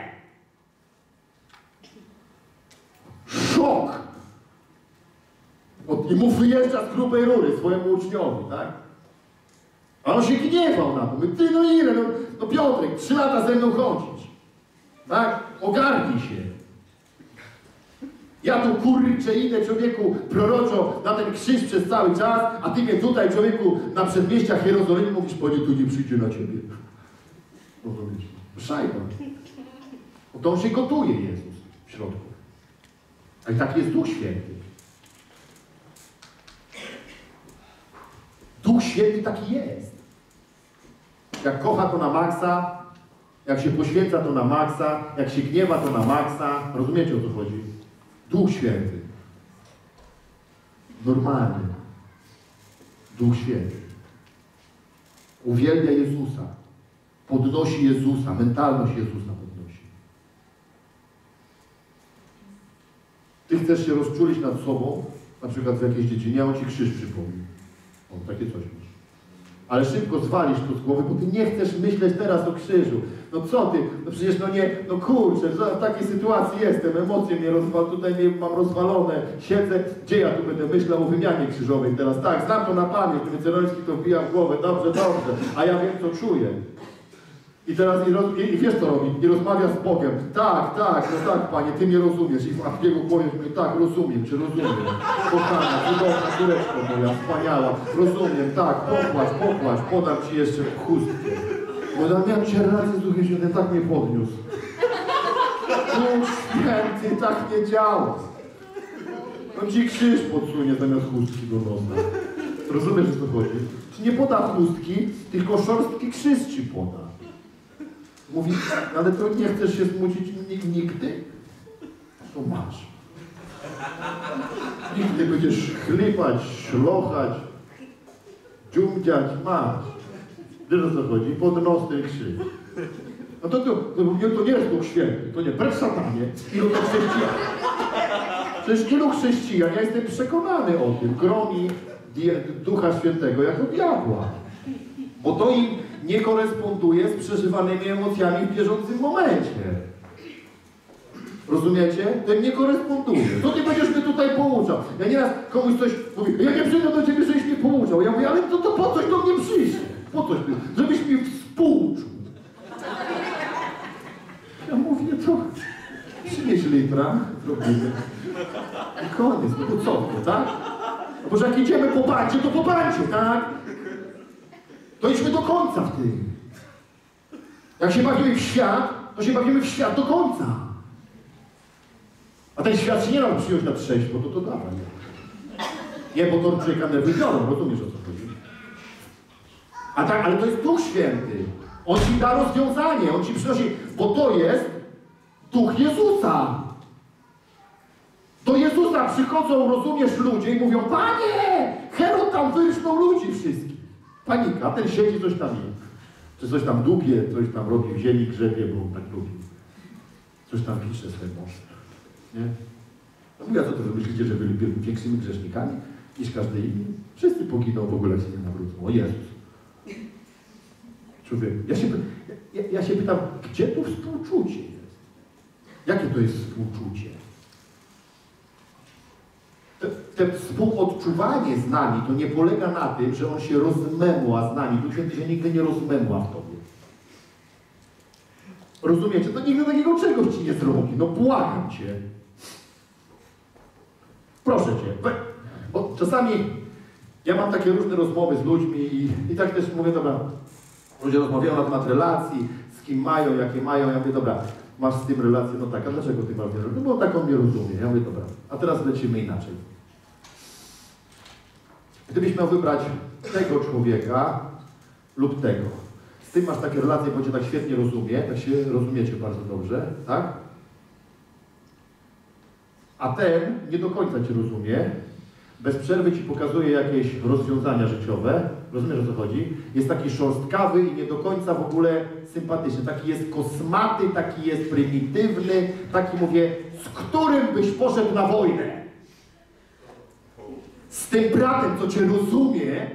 Speaker 1: Szok! I mu wyjeżdża z grubej rury swojemu uczniowi, tak? A on się gniewał na to. Mówi, ty no ile? No Piotrek, 3 lata ze mną chodzisz. Tak? Ogarnij się. Ja tu kurczę idę, człowieku, proroczo na ten krzyż przez cały czas, a ty mnie tutaj, człowieku, na przedmieściach Jerozolimy mówisz, Panie, tu nie przyjdzie na ciebie. Rozumiesz? Szajba. Bo to on się gotuje, Jezus, w środku. A i tak jest Duch Święty. Duch Święty taki jest. Jak kocha, to na maksa. Jak się poświęca, to na maksa. Jak się gniewa, to na maksa. Rozumiecie, o co chodzi? Duch Święty. Normalny. Duch Święty. Uwielbia Jezusa. Podnosi Jezusa. Mentalność Jezusa podnosi. Ty chcesz się rozczulić nad sobą, na przykład w jakiejś dziedzinie, a on ci krzyż przypomni. O, takie coś masz. Ale szybko zwalisz to z głowy, bo ty nie chcesz myśleć teraz o krzyżu. No co ty? No przecież no nie, no kurczę, w takiej sytuacji jestem, emocje mnie tutaj mam rozwalone, siedzę, gdzie ja tu będę myślał o wymianie krzyżowej teraz? Tak, znam to na pamięć, ten Celoński to wbija w głowę, dobrze, a ja wiem, co czuję. I teraz, i wiesz co robi? I rozmawia z Bogiem. Tak, no tak, Panie, Ty mnie rozumiesz. I w jego głowie mówi, tak, rozumiem, czy rozumiem. Kochana, cudowna córeczko moja, wspaniała. Rozumiem, tak, popłacz, podam Ci jeszcze chustkę. Bo ja miałem dzisiaj relację z Duchem Świętym, tak mnie podniósł. Duch Święty tak nie działa. On Ci krzyż podsunie zamiast chustki do nosa. Rozumiesz, o co chodzi? Czy nie poda chustki, tylko szorstki krzyż Ci poda. Mówi, ale to nie chcesz się smucić nigdy? To masz. Nigdy będziesz chlipać, szlochać, dziumdziać, masz. Wiesz, o co chodzi? Pod nos ten krzyż. No to nie jest Duch Święty, to nie, precz satanie. Ilu to chrześcijan? Przecież ilu chrześcijan, ja jestem przekonany o tym, gromi Ducha Świętego jako diabła. Bo to im nie koresponduje z przeżywanymi emocjami w bieżącym momencie. Rozumiecie? To im nie koresponduje. Co ty będziesz mnie tutaj pouczał? Ja nieraz komuś coś mówię, ja nie przyjdę do ciebie, żebyś mnie pouczał. Ja mówię, ale to po coś do mnie przyjść? Po coś? Żebyś mi współczuł. Ja mówię, to przynieś litra, robimy. I koniec, no to co? Tak? No bo że jak idziemy po bandzie, to po bandzie, tak? To idźmy do końca w tym. Jak się bawimy w świat, to się bawimy w świat do końca. A ten świat się nie da przyjąć na trzeźwo, bo to dawaj. Nie, bo to człowieka nerwy biorą, rozumiesz, o co chodzi. A tak, ale to jest Duch Święty. On ci da rozwiązanie, on ci przynosi, bo to jest Duch Jezusa. Do Jezusa przychodzą, rozumiesz, ludzie i mówią, Panie, Herod tam wyrżnął ludzi wszystkich. Panika, ten siedzi, coś tam je. Czy coś tam dłubie, coś tam robi w ziemi, grzebie, bo on tak lubi. Coś tam pisze swoje mążne. Nie? No mówię, a co to wy myślicie, że byli większymi grzesznikami niż każdy inny? Wszyscy poginą, w ogóle się nie nawrócą. O Jezus. Człowiek, ja się pytam, gdzie tu współczucie jest? Jakie to jest współczucie? Te współodczuwanie z nami to nie polega na tym, że on się rozmemła z nami. Duch Święty się nigdy nie rozmemła w tobie. Rozumiecie? To nigdy takiego czegoś ci nie zrobi. No błagam cię. Proszę cię. Bo czasami ja mam takie różne rozmowy z ludźmi i tak też mówię, dobra, ludzie rozmawiają na temat relacji, z kim mają, jakie mają. Ja mówię, dobra, masz z tym relację, no tak, a dlaczego ty masz relację? No bo tak on mnie rozumie. Ja mówię, dobra, a teraz lecimy inaczej. Gdybyś miał wybrać tego człowieka lub tego, z tym masz takie relacje, bo cię tak świetnie rozumie, tak się rozumiecie bardzo dobrze, tak? A ten nie do końca cię rozumie, bez przerwy ci pokazuje jakieś rozwiązania życiowe, rozumiesz, o co chodzi? Jest taki szorstkawy i nie do końca w ogóle sympatyczny, taki jest kosmaty, taki jest prymitywny, taki mówię, z którym byś poszedł na wojnę? Z tym bratem, co cię rozumie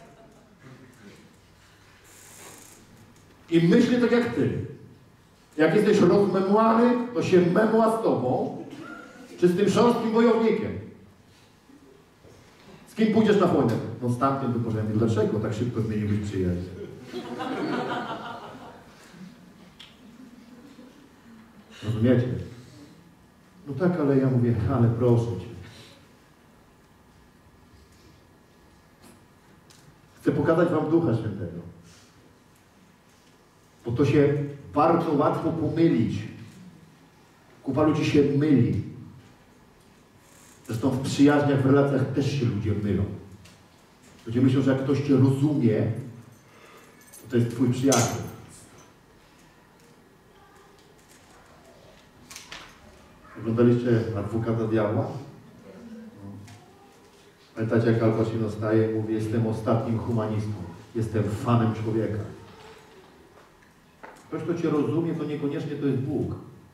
Speaker 1: i myśli tak jak ty. Jak jesteś rozmemłany, to się memła z tobą, czy z tym szorstkim wojownikiem. Z kim pójdziesz na wojnę? No z tamtym wypożeniem. Dlaczego tak szybko zmieniłbyś przyjaźń? Rozumiecie? No tak, ale ja mówię, ale proszę Cię. Chcę pokazać Wam Ducha Świętego. Bo to się bardzo łatwo pomylić. Kupa ludzi się myli. Zresztą w przyjaźniach, w relacjach też się ludzie mylą. Ludzie myślą, że jak ktoś Cię rozumie, to jest Twój przyjaciel. Oglądaliście Adwokata Diabła? Pamiętacie, jak Al Pacino staje i mówi, jestem ostatnim humanistą. Jestem fanem człowieka. Ktoś, kto Cię rozumie, to niekoniecznie to jest Bóg.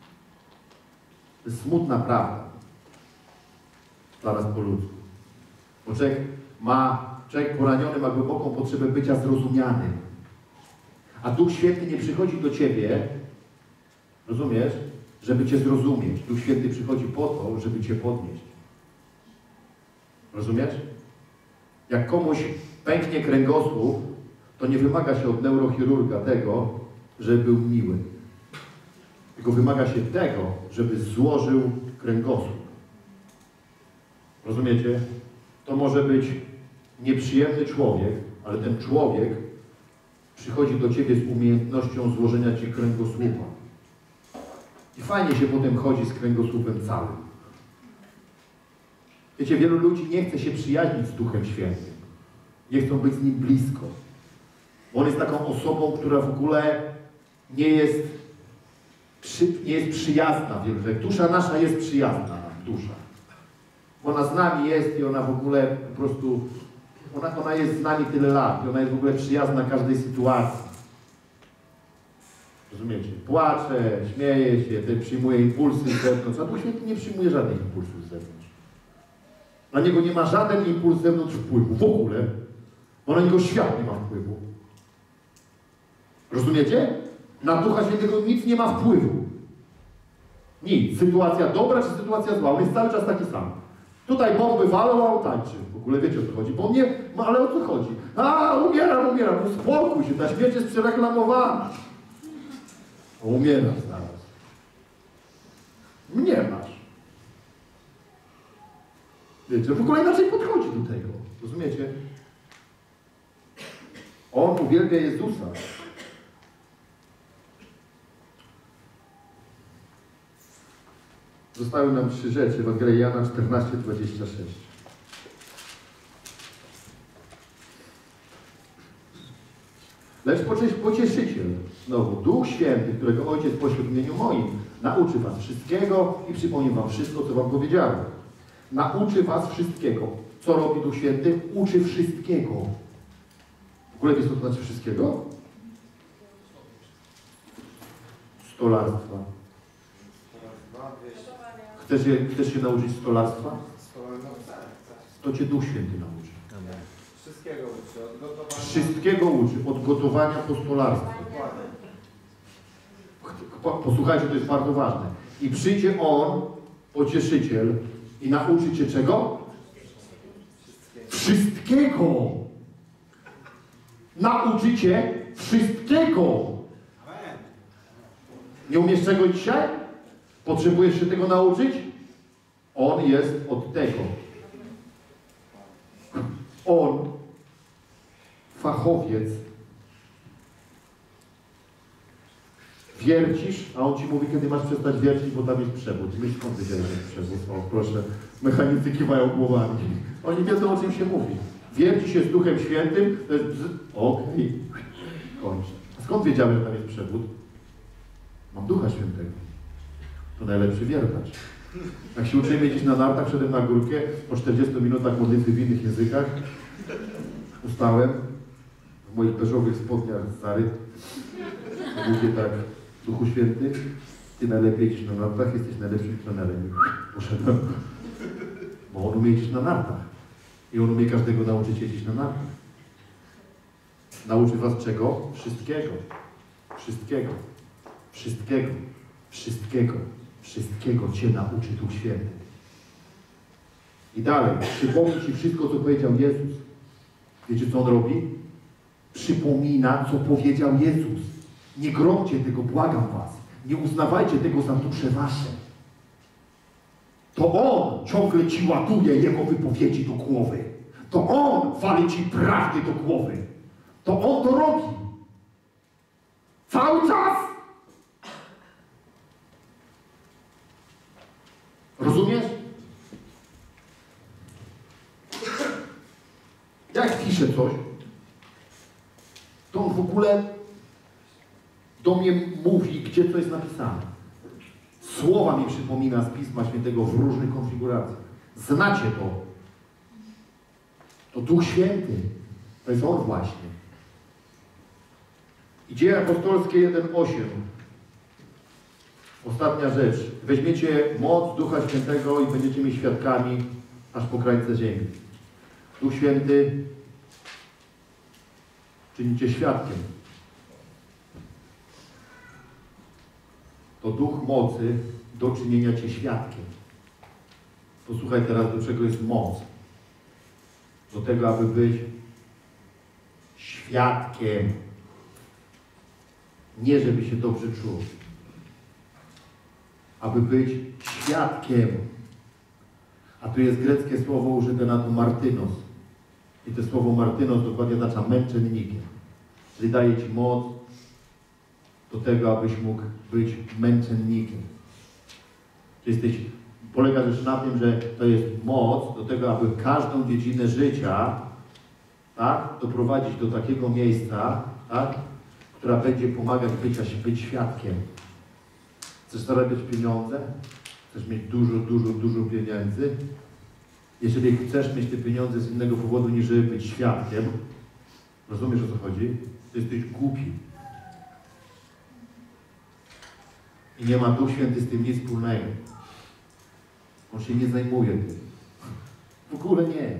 Speaker 1: To jest smutna prawda. Zaraz po ludzku. Bo człowiek poraniony ma głęboką potrzebę bycia zrozumianym. A Duch Święty nie przychodzi do Ciebie, rozumiesz, żeby Cię zrozumieć. Duch Święty przychodzi po to, żeby Cię podnieść. Rozumiesz? Jak komuś pęknie kręgosłup, to nie wymaga się od neurochirurga tego, żeby był miły. Tylko wymaga się tego, żeby złożył kręgosłup. Rozumiecie? To może być nieprzyjemny człowiek, ale ten człowiek przychodzi do Ciebie z umiejętnością złożenia Ci kręgosłupa. I fajnie się potem chodzi z kręgosłupem całym. Wiecie, wielu ludzi nie chce się przyjaźnić z Duchem Świętym. Nie chcą być z Nim blisko. Bo On jest taką osobą, która w ogóle nie jest przyjazna. Dusza nasza jest przyjazna nam, dusza. Bo ona z nami jest i ona w ogóle po prostu, ona jest z nami tyle lat i ona jest w ogóle przyjazna każdej sytuacji. Rozumiecie? Płacze, śmieje się, przyjmuje impulsy z zewnątrz, a Duch Święty nie przyjmuje żadnych impulsów z zewnątrz. Na niego nie ma żaden impuls z zewnątrz wpływu, w ogóle. Bo na niego świat nie ma wpływu. Rozumiecie? Na Ducha Świętego nic nie ma wpływu. Nic. Sytuacja dobra czy sytuacja zła. On jest cały czas taki sam. Tutaj bomby walą, a on tańczy. W ogóle wiecie, o co chodzi. Bo mnie, no ale o co chodzi? A, umieram. Uspokój się, ta śmierć jest przereklamowana. Umierasz zaraz. Mnie masz. Wiecie, w ogóle inaczej podchodzi do tego. Rozumiecie? On uwielbia Jezusa. Zostały nam 3 rzeczy. Ewangelia Jana 14:26. Lecz pocieszyciel, znowu, Duch Święty, którego Ojciec pośle w imieniu moim, nauczy was wszystkiego i przypomni wam wszystko, co wam powiedziałem. Nauczy was wszystkiego. Co robi Duch Święty? Uczy wszystkiego. W ogóle wiesz, co to znaczy wszystkiego? Stolarstwa. Chcesz się nauczyć stolarstwa? To Cię Duch Święty nauczy.
Speaker 2: Wszystkiego uczy. Od gotowania.
Speaker 1: Wszystkiego uczy. Od gotowania po stolarstwo. Posłuchajcie, to jest bardzo ważne. I przyjdzie On, pocieszyciel, i nauczy Cię czego? Wszystkiego. Nauczy Cię wszystkiego. Nie umiesz czego dzisiaj? Potrzebujesz się tego nauczyć? On jest od tego. On, fachowiec, wiercisz, a on Ci mówi, kiedy masz przestać wiercić, bo tam jest przewód. My skąd wiedziałeś, że jest przewód? O, proszę, mechanicy kiwają głowami. Oni wiedzą, o czym się mówi. Wierci się z Duchem Świętym, to jest okej, kończ. A skąd wiedziałeś, że tam jest przewód? Mam Ducha Świętego. To najlepszy wiertacz. Jak się uczymy gdzieś na nartach, szedłem na górkę, po 40 minutach modlitwy w innych językach, ustałem w moich beżowych spodniach z Zary. Mówię tak, Duchu Święty, Ty najlepiej jeździsz na nartach, jesteś najlepszym trenerem. Poszedłem, bo On umie jeździć na nartach. I On umie każdego nauczyć jeździć na nartach. Nauczy was czego? Wszystkiego. Wszystkiego. Wszystkiego. Wszystkiego. Wszystkiego Cię nauczy Duch Święty. I dalej, przypomni Ci wszystko, co powiedział Jezus. Wiecie, co On robi? Przypomina, co powiedział Jezus. Nie gromcie tego, błagam was. Nie uznawajcie tego za dusze wasze. To On ciągle ci ładuje Jego wypowiedzi do głowy. To On wali ci prawdy do głowy. To On to robi. Cały czas. Rozumiesz? Jak piszę coś, to On w ogóle do mnie mówi, gdzie to jest napisane. Słowa mi przypomina z Pisma Świętego w różnych konfiguracjach. Znacie to. To Duch Święty. To jest On właśnie. I Dzieje Apostolskie 1:8. Ostatnia rzecz. Weźmiecie moc Ducha Świętego i będziecie mi świadkami aż po krańce ziemi. Duch Święty czynicie świadkiem. To duch mocy do czynienia cię świadkiem. Posłuchaj teraz, do czego jest moc. Do tego, aby być świadkiem. Nie, żeby się dobrze czuł. Aby być świadkiem. A tu jest greckie słowo użyte na to martynos. I to słowo martynos dokładnie oznacza męczennikiem. Czyli daje ci moc do tego, abyś mógł być męczennikiem. Polega rzecz na tym, że to jest moc do tego, aby każdą dziedzinę życia, tak, doprowadzić do takiego miejsca, tak, która będzie pomagać być świadkiem. Chcesz zarabiać pieniądze? Chcesz mieć dużo pieniędzy? Jeżeli chcesz mieć te pieniądze z innego powodu, niż żeby być świadkiem, rozumiesz, o co chodzi? To jesteś głupi. I nie ma Duch Święty z tym nic wspólnego. On się nie zajmuje tym. W ogóle nie.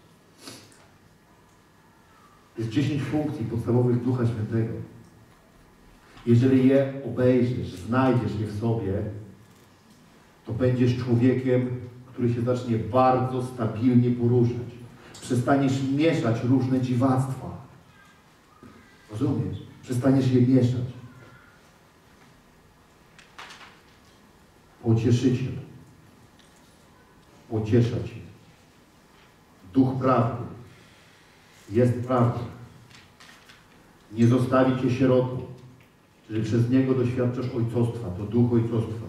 Speaker 1: Jest 10 funkcji podstawowych Ducha Świętego. Jeżeli je obejrzysz, znajdziesz je w sobie, to będziesz człowiekiem, który się zacznie bardzo stabilnie poruszać. Przestaniesz mieszać różne dziwactwa. Rozumiesz? Przestaniesz je mieszać. Pocieszyciel. Pociesza cię. Duch prawdy. Jest prawdą. Nie zostawi cię sierotą. Czyli przez Niego doświadczasz ojcostwa. To duch ojcostwa.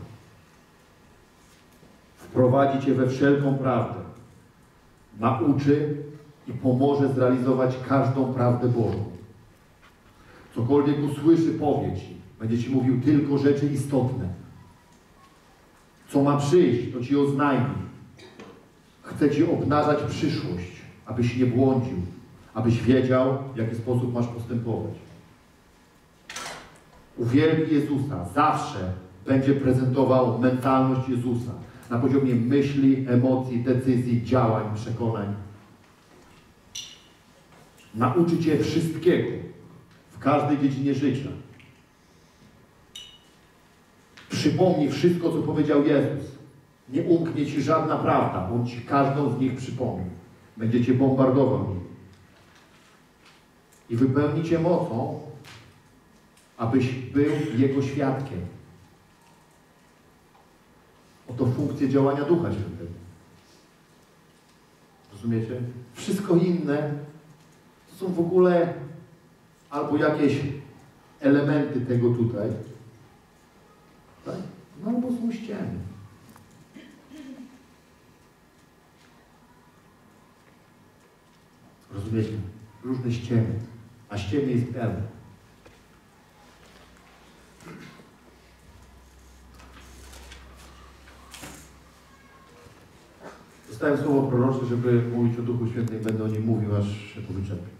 Speaker 1: Wprowadzi cię we wszelką prawdę. Nauczy i pomoże zrealizować każdą prawdę Bożą. Cokolwiek usłyszy, powie ci. Będzie ci mówił tylko rzeczy istotne. Co ma przyjść, to ci oznajmi. Chce ci obnażać przyszłość, abyś nie błądził, abyś wiedział, w jaki sposób masz postępować. Uwielbi Jezusa. Zawsze będzie prezentował mentalność Jezusa na poziomie myśli, emocji, decyzji, działań, przekonań. Nauczy cię wszystkiego w każdej dziedzinie życia. Przypomnij wszystko, co powiedział Jezus. Nie umknie ci żadna prawda, bo on ci każdą z nich przypomni. Będzie cię bombardował nim. I wypełni cię mocą, abyś był Jego świadkiem. Oto funkcje działania Ducha Świętego. Rozumiecie? Wszystko inne to są w ogóle albo jakieś elementy tego tutaj, tak? No albo są ściemy. Rozumiecie? Różne ściemy. A ściemy jest pełno. Dostałem słowo prorocze, żeby mówić o Duchu Świętym i będę o nim mówił, aż się to wyczerpie.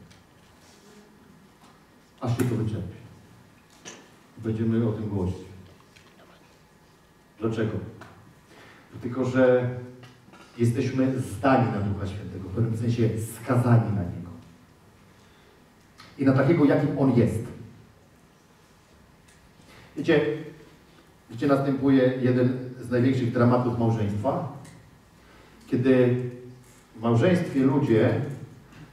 Speaker 1: Aż się to wyczerpie. Będziemy o tym głosić. Dlaczego? Tylko, że jesteśmy zdani na Ducha Świętego, w pewnym sensie skazani na Niego. I na takiego, jakim On jest. Wiecie, gdzie następuje jeden z największych dramatów małżeństwa? Kiedy w małżeństwie ludzie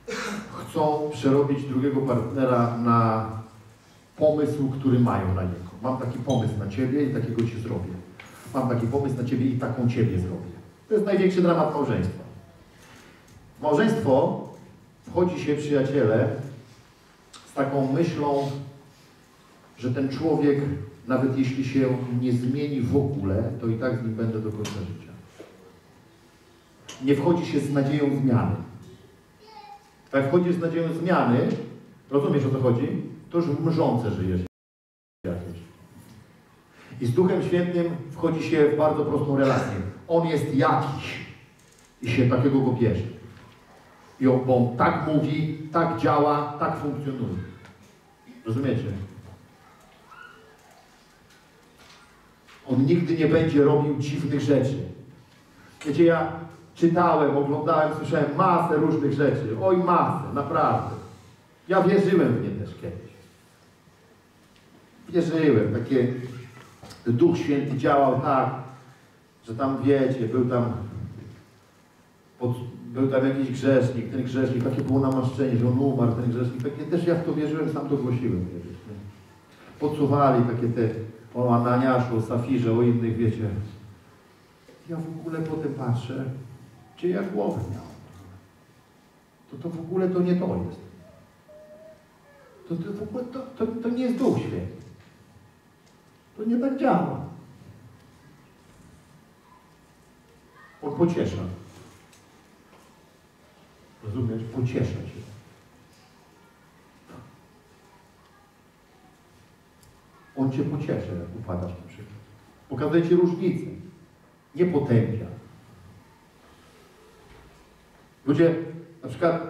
Speaker 1: chcą przerobić drugiego partnera na pomysł, który mają na niego. Mam taki pomysł na Ciebie i takiego Ci zrobię. Mam taki pomysł na Ciebie i taką Ciebie zrobię. To jest największy dramat małżeństwa. W małżeństwo wchodzi się, przyjaciele, z taką myślą, że ten człowiek, nawet jeśli się nie zmieni w ogóle, to i tak z nim będę do końca życia. Nie wchodzi się z nadzieją zmiany. Jak wchodzisz z nadzieją zmiany, rozumiesz, o co chodzi? To już w mrzące żyjesz jakieś. I z Duchem Świętym wchodzi się w bardzo prostą relację. On jest jakiś i się takiego go bierze. Bo on tak mówi, tak działa, tak funkcjonuje. Rozumiecie? On nigdy nie będzie robił dziwnych rzeczy. Wiecie, ja czytałem, oglądałem, słyszałem masę różnych rzeczy. Oj, masę, naprawdę. Ja wierzyłem w nie też kiedyś. Wierzyłem. Takie Duch Święty działał tak, że tam, wiecie, był tam jakiś grzesznik, ten grzesznik, takie było namaszczenie, że on umarł, ten grzesznik. Takie też ja w to wierzyłem, sam to głosiłem. Podsuwali takie te o Ananiaszu, o Safirze, o innych, wiecie. Ja w ogóle potem patrzę, gdzie ja głowę miałem. To w ogóle to nie to jest. To w ogóle to nie jest Duch Święty. To nie tak działa. On pociesza. Rozumiesz? Pociesza cię. On cię pocieszy, jak upadasz na przykład. Pokazuje ci różnicę. Nie potępia. Ludzie, na przykład,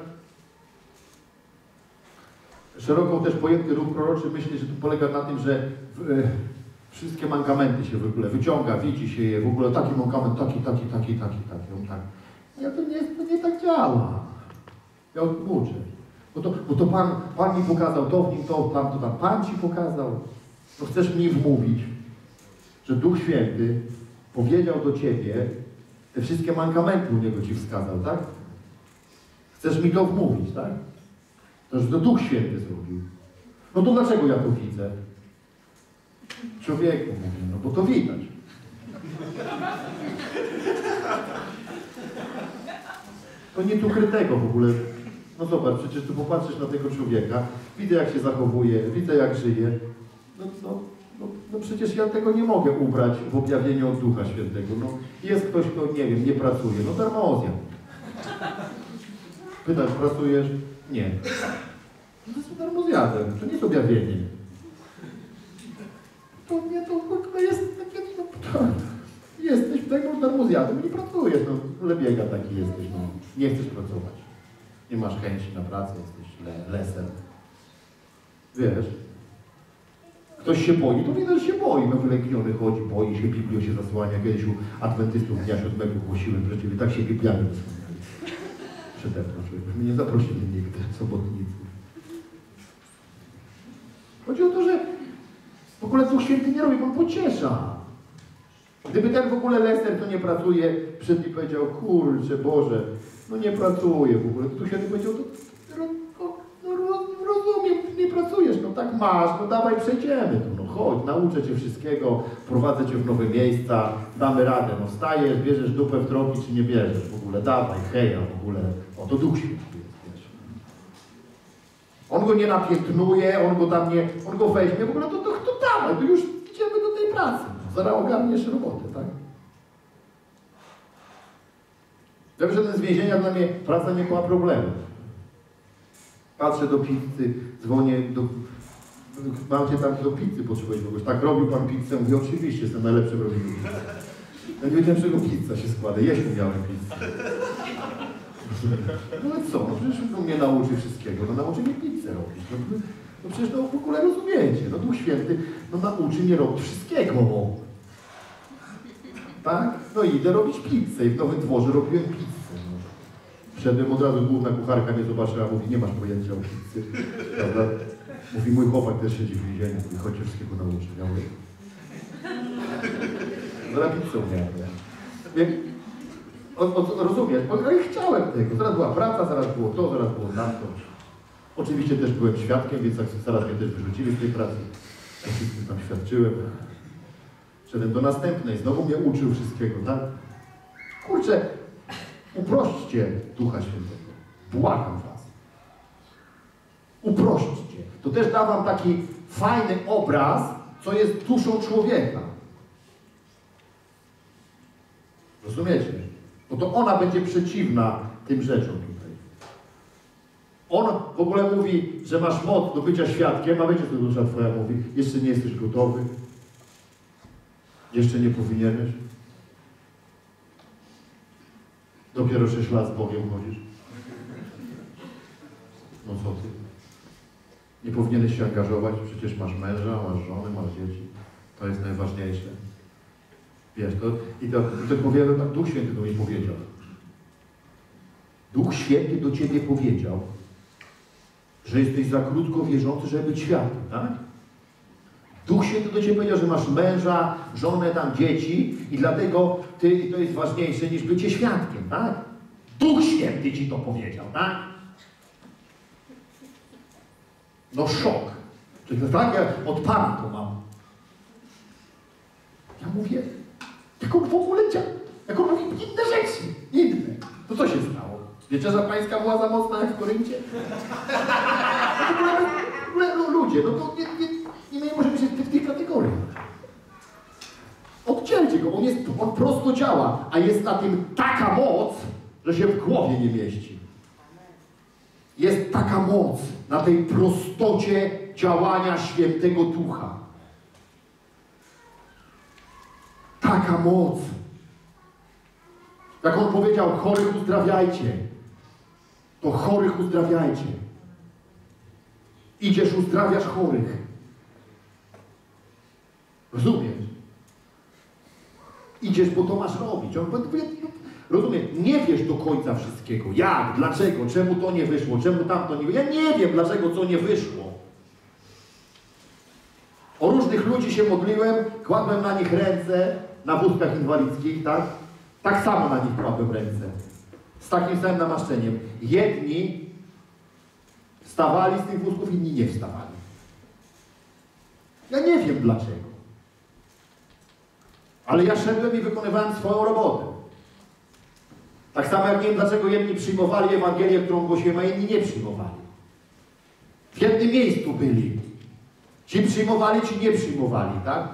Speaker 1: szeroko też pojęty ruch proroczy myśli, że to polega na tym, że wszystkie mankamenty się w ogóle wyciąga, widzi się je, w ogóle taki mankament, taki. On tak. Ja to nie tak działa. Ja uczę. Bo to Pan mi pokazał to w nim, to, tam. Pan ci pokazał. No chcesz mi wmówić, że Duch Święty powiedział do ciebie, te wszystkie mankamenty u Niego ci wskazał, tak? Chcesz mi to wmówić, tak? To, że to Duch Święty zrobił. No to dlaczego ja to widzę? Człowieku, mówię, no bo to widać. To nie tu krytego w ogóle. No zobacz, przecież ty popatrzysz na tego człowieka, widzę jak się zachowuje, widzę jak żyje. No przecież ja tego nie mogę ubrać w objawieniu od Ducha Świętego. No, jest ktoś, kto, nie wiem, nie pracuje. No darmozja. Pytasz, pracujesz? Nie. No to jest darmozjadem, to nie jest objawienie. To jest takie, jesteś tego darmozjadem, nie pracujesz, no lebiega taki jesteś, no. Nie chcesz pracować. Nie masz chęci na pracę, jesteś lesem. Wiesz? Ktoś się boi, to widać, że się boi. No wylękniony chodzi, boi się, Biblią się zasłania. Kiedyś u adwentystów dnia 7 głosiłem, że tak się Bibliami zasłaniali. Przede mną, żeby mnie nie zaprosili nigdy, sobotnicy. Chodzi o to, że w ogóle Duch Święty nie robi, on pociesza. Gdyby ten w ogóle leser, to nie pracuje, przed nim powiedział, kurczę Boże, no nie pracuje w ogóle. Duch Święty powiedział, rozumiem, nie pracujesz, no tak masz, no dawaj przejdziemy tu, no chodź, nauczę cię wszystkiego, prowadzę cię w nowe miejsca, damy radę, no wstajesz, bierzesz dupę w drogi, czy nie bierzesz w ogóle, dawaj, heja w ogóle, o to Duch Święty jest, wiesz. On go nie napiętnuje, on go weźmie, w ogóle to dawaj, to już idziemy do tej pracy, zaraz ogarniesz robotę, tak? Ja wyszedłem z więzienia, dla mnie praca nie była problemem. Patrzę do pizzy, dzwonię mam cię tam do pizzy potrzebujesz kogoś. Tak, robił pan pizzę? Mówię, oczywiście, jestem najlepszy w robieniu pizzy. Ja nie wiedziałem, czego pizza się składa. Jeść umiałem pizzę. No ale co? No przecież on mnie nauczy wszystkiego. No nauczy mnie pizzę robić. No przecież to w ogóle rozumiecie. No Duch Święty nauczy mnie robić wszystkiego. Tak? No i idę robić pizzę. I w Nowym Dworze robiłem pizzę. Wszedłem od razu, główna kucharka mnie zobaczyła, mówi, nie masz pojęcia o pizzy, prawda? Mówi, mój chłopak też siedzi w więzieniu, mówi, chodź, wszystkiego nauczy. Ja mówię, zaraz pizzę miałem. Rozumiesz, bo ja chciałem tego. Zaraz była praca, zaraz było to, zaraz było tamto. Oczywiście też byłem świadkiem, więc zaraz mnie też wyrzucili z tej pracy. Ja wszystkim tam świadczyłem. Szedłem do następnej, znowu mnie uczył wszystkiego, tak? Kurczę, uprośćcie Ducha Świętego. Błagam was. Uprośćcie. To też da wam taki fajny obraz, co jest duszą człowieka. Rozumiecie? Bo to ona będzie przeciwna tym rzeczom tutaj. On w ogóle mówi, że masz moc do bycia świadkiem, a wiecie, co dusza twoja mówi? Jeszcze nie jesteś gotowy. Jeszcze nie powinieneś. Dopiero 6 lat z Bogiem chodzisz. No co ty? Nie powinieneś się angażować, przecież masz męża, masz żonę, masz dzieci. To jest najważniejsze. Wiesz, to powiem, tak Duch Święty do mnie powiedział. Duch Święty do ciebie powiedział, że jesteś za krótko wierzący, żeby być świadkiem, tak? Duch Święty do ciebie powiedział, że masz męża, żonę, tam dzieci i dlatego to jest ważniejsze niż bycie świadkiem, tak? Duch Święty ci to powiedział, tak? No szok. Czyli to tak, ja od Pana to mam. Ja mówię, jak on w ogóle działa, jak on mówi inne rzeczy, inne. To co się stało? Wieczerza Pańska była za mocna jak w Koryncie? No, ludzie, no to nie możemy się w tych kategoriach. Oddzielcie go, on prosto działa, a jest na tym taka moc, że się w głowie nie mieści. Jest taka moc na tej prostocie działania Świętego Ducha. Taka moc. Jak on powiedział, chorych uzdrawiajcie. To chorych uzdrawiajcie. Idziesz, uzdrawiasz chorych. Rozumiesz? Idziesz, bo to masz robić. On rozumiem, nie wiesz do końca wszystkiego. Jak? Dlaczego? Czemu to nie wyszło? Czemu tamto nie wyszło? Ja nie wiem, dlaczego co nie wyszło. O różnych ludzi się modliłem, kładłem na nich ręce, na wózkach inwalidzkich, tak? Tak samo na nich kładłem ręce. Z takim samym namaszczeniem. Jedni wstawali z tych wózków, inni nie wstawali. Ja nie wiem dlaczego. Ale ja szedłem i wykonywałem swoją robotę. Tak samo jak nie wiem, dlaczego jedni przyjmowali Ewangelię, którą głosiłem, a inni nie przyjmowali. W jednym miejscu byli. Ci przyjmowali, ci nie przyjmowali, tak?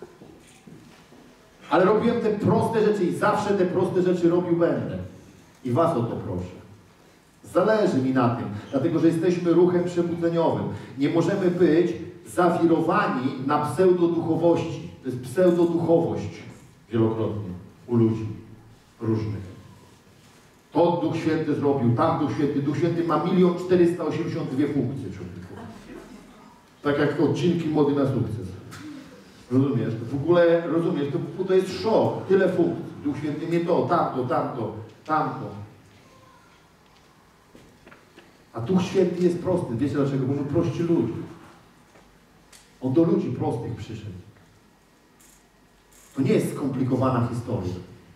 Speaker 1: Ale robiłem te proste rzeczy i zawsze te proste rzeczy robił będę. I was o to proszę. Zależy mi na tym, dlatego że jesteśmy ruchem przebudzeniowym. Nie możemy być zawirowani na pseudoduchowości. To jest pseudoduchowość wielokrotnie u ludzi różnych. To Duch Święty zrobił, tam Duch Święty. Duch Święty ma 1 482 funkcje, człowieku. Tak jak odcinki Młody na sukces. Rozumiesz? W ogóle, rozumiesz, to jest szok. Tyle funkcji. Duch Święty nie to, tamto. A Duch Święty jest prosty. Wiecie dlaczego? Bo my prości ludzi. On do ludzi prostych przyszedł. To nie jest skomplikowana historia.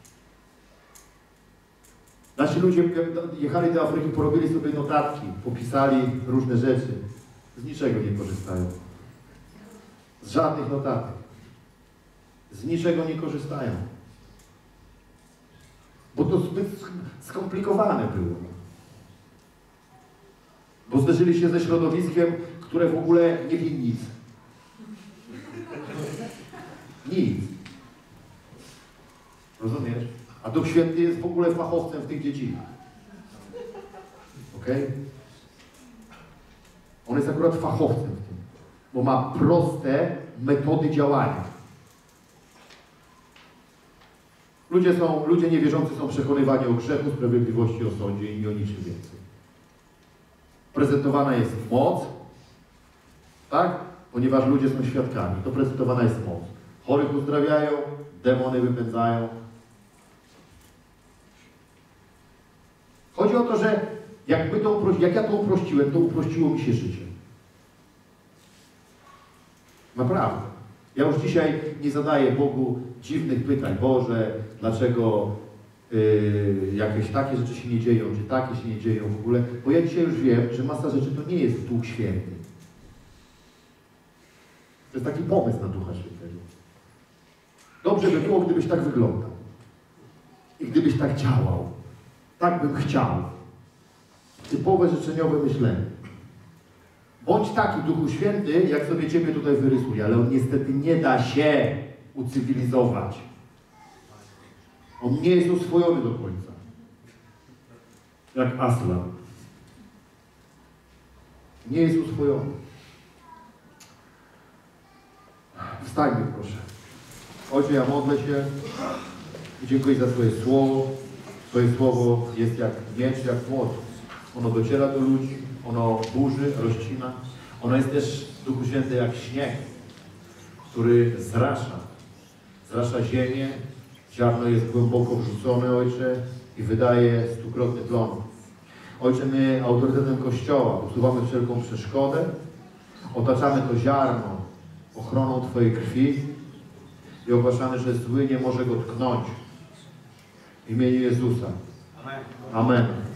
Speaker 1: Nasi ludzie jechali do Afryki, porobili sobie notatki, popisali różne rzeczy. Z niczego nie korzystają. Z żadnych notatek. Z niczego nie korzystają. Bo to zbyt skomplikowane było. Bo zderzyli się ze środowiskiem, które w ogóle nie wie nic. Nic. Rozumiesz? A Duch Święty jest w ogóle fachowcem w tych dziedzinach. Okej? On jest akurat fachowcem w tym, bo ma proste metody działania. Ludzie niewierzący są przekonywani o grzechu, sprawiedliwości, o sądzie i nie o niczym więcej. Prezentowana jest moc, tak? Ponieważ ludzie są świadkami, to prezentowana jest moc. Chorych uzdrawiają, demony wypędzają. Chodzi o to, że jak ja to uprościłem, to uprościło mi się życie. Naprawdę. Ja już dzisiaj nie zadaję Bogu dziwnych pytań. Boże, dlaczego jakieś takie rzeczy się nie dzieją, czy takie się nie dzieją w ogóle. Bo ja dzisiaj już wiem, że masa rzeczy to nie jest Duch Święty. To jest taki pomysł na Ducha Świętego. Dobrze by było, gdybyś tak wyglądał. I gdybyś tak działał. Tak bym chciał. Typowe życzeniowe myślenie. Bądź taki, Duchu Święty, jak sobie Ciebie tutaj wyrysuje, ale on niestety nie da się ucywilizować. On nie jest oswojony do końca. Jak Aslan. Nie jest oswojony. Wstańmy, proszę. Ojcze, ja modlę się i dziękuję za Twoje słowo. Twoje słowo jest jak miecz, jak młot. Ono dociera do ludzi, ono burzy, rozcina. Ono jest też, Duchu Święty, jak śnieg, który zrasza ziemię. Ziarno jest głęboko wrzucone, Ojcze, i wydaje stukrotny plon. Ojcze, my autorytetem Kościoła usuwamy wszelką przeszkodę, otaczamy to ziarno ochroną Twojej krwi i ogłaszamy, że zły nie może go tknąć. W imieniu Jezusa. Amen. Amen.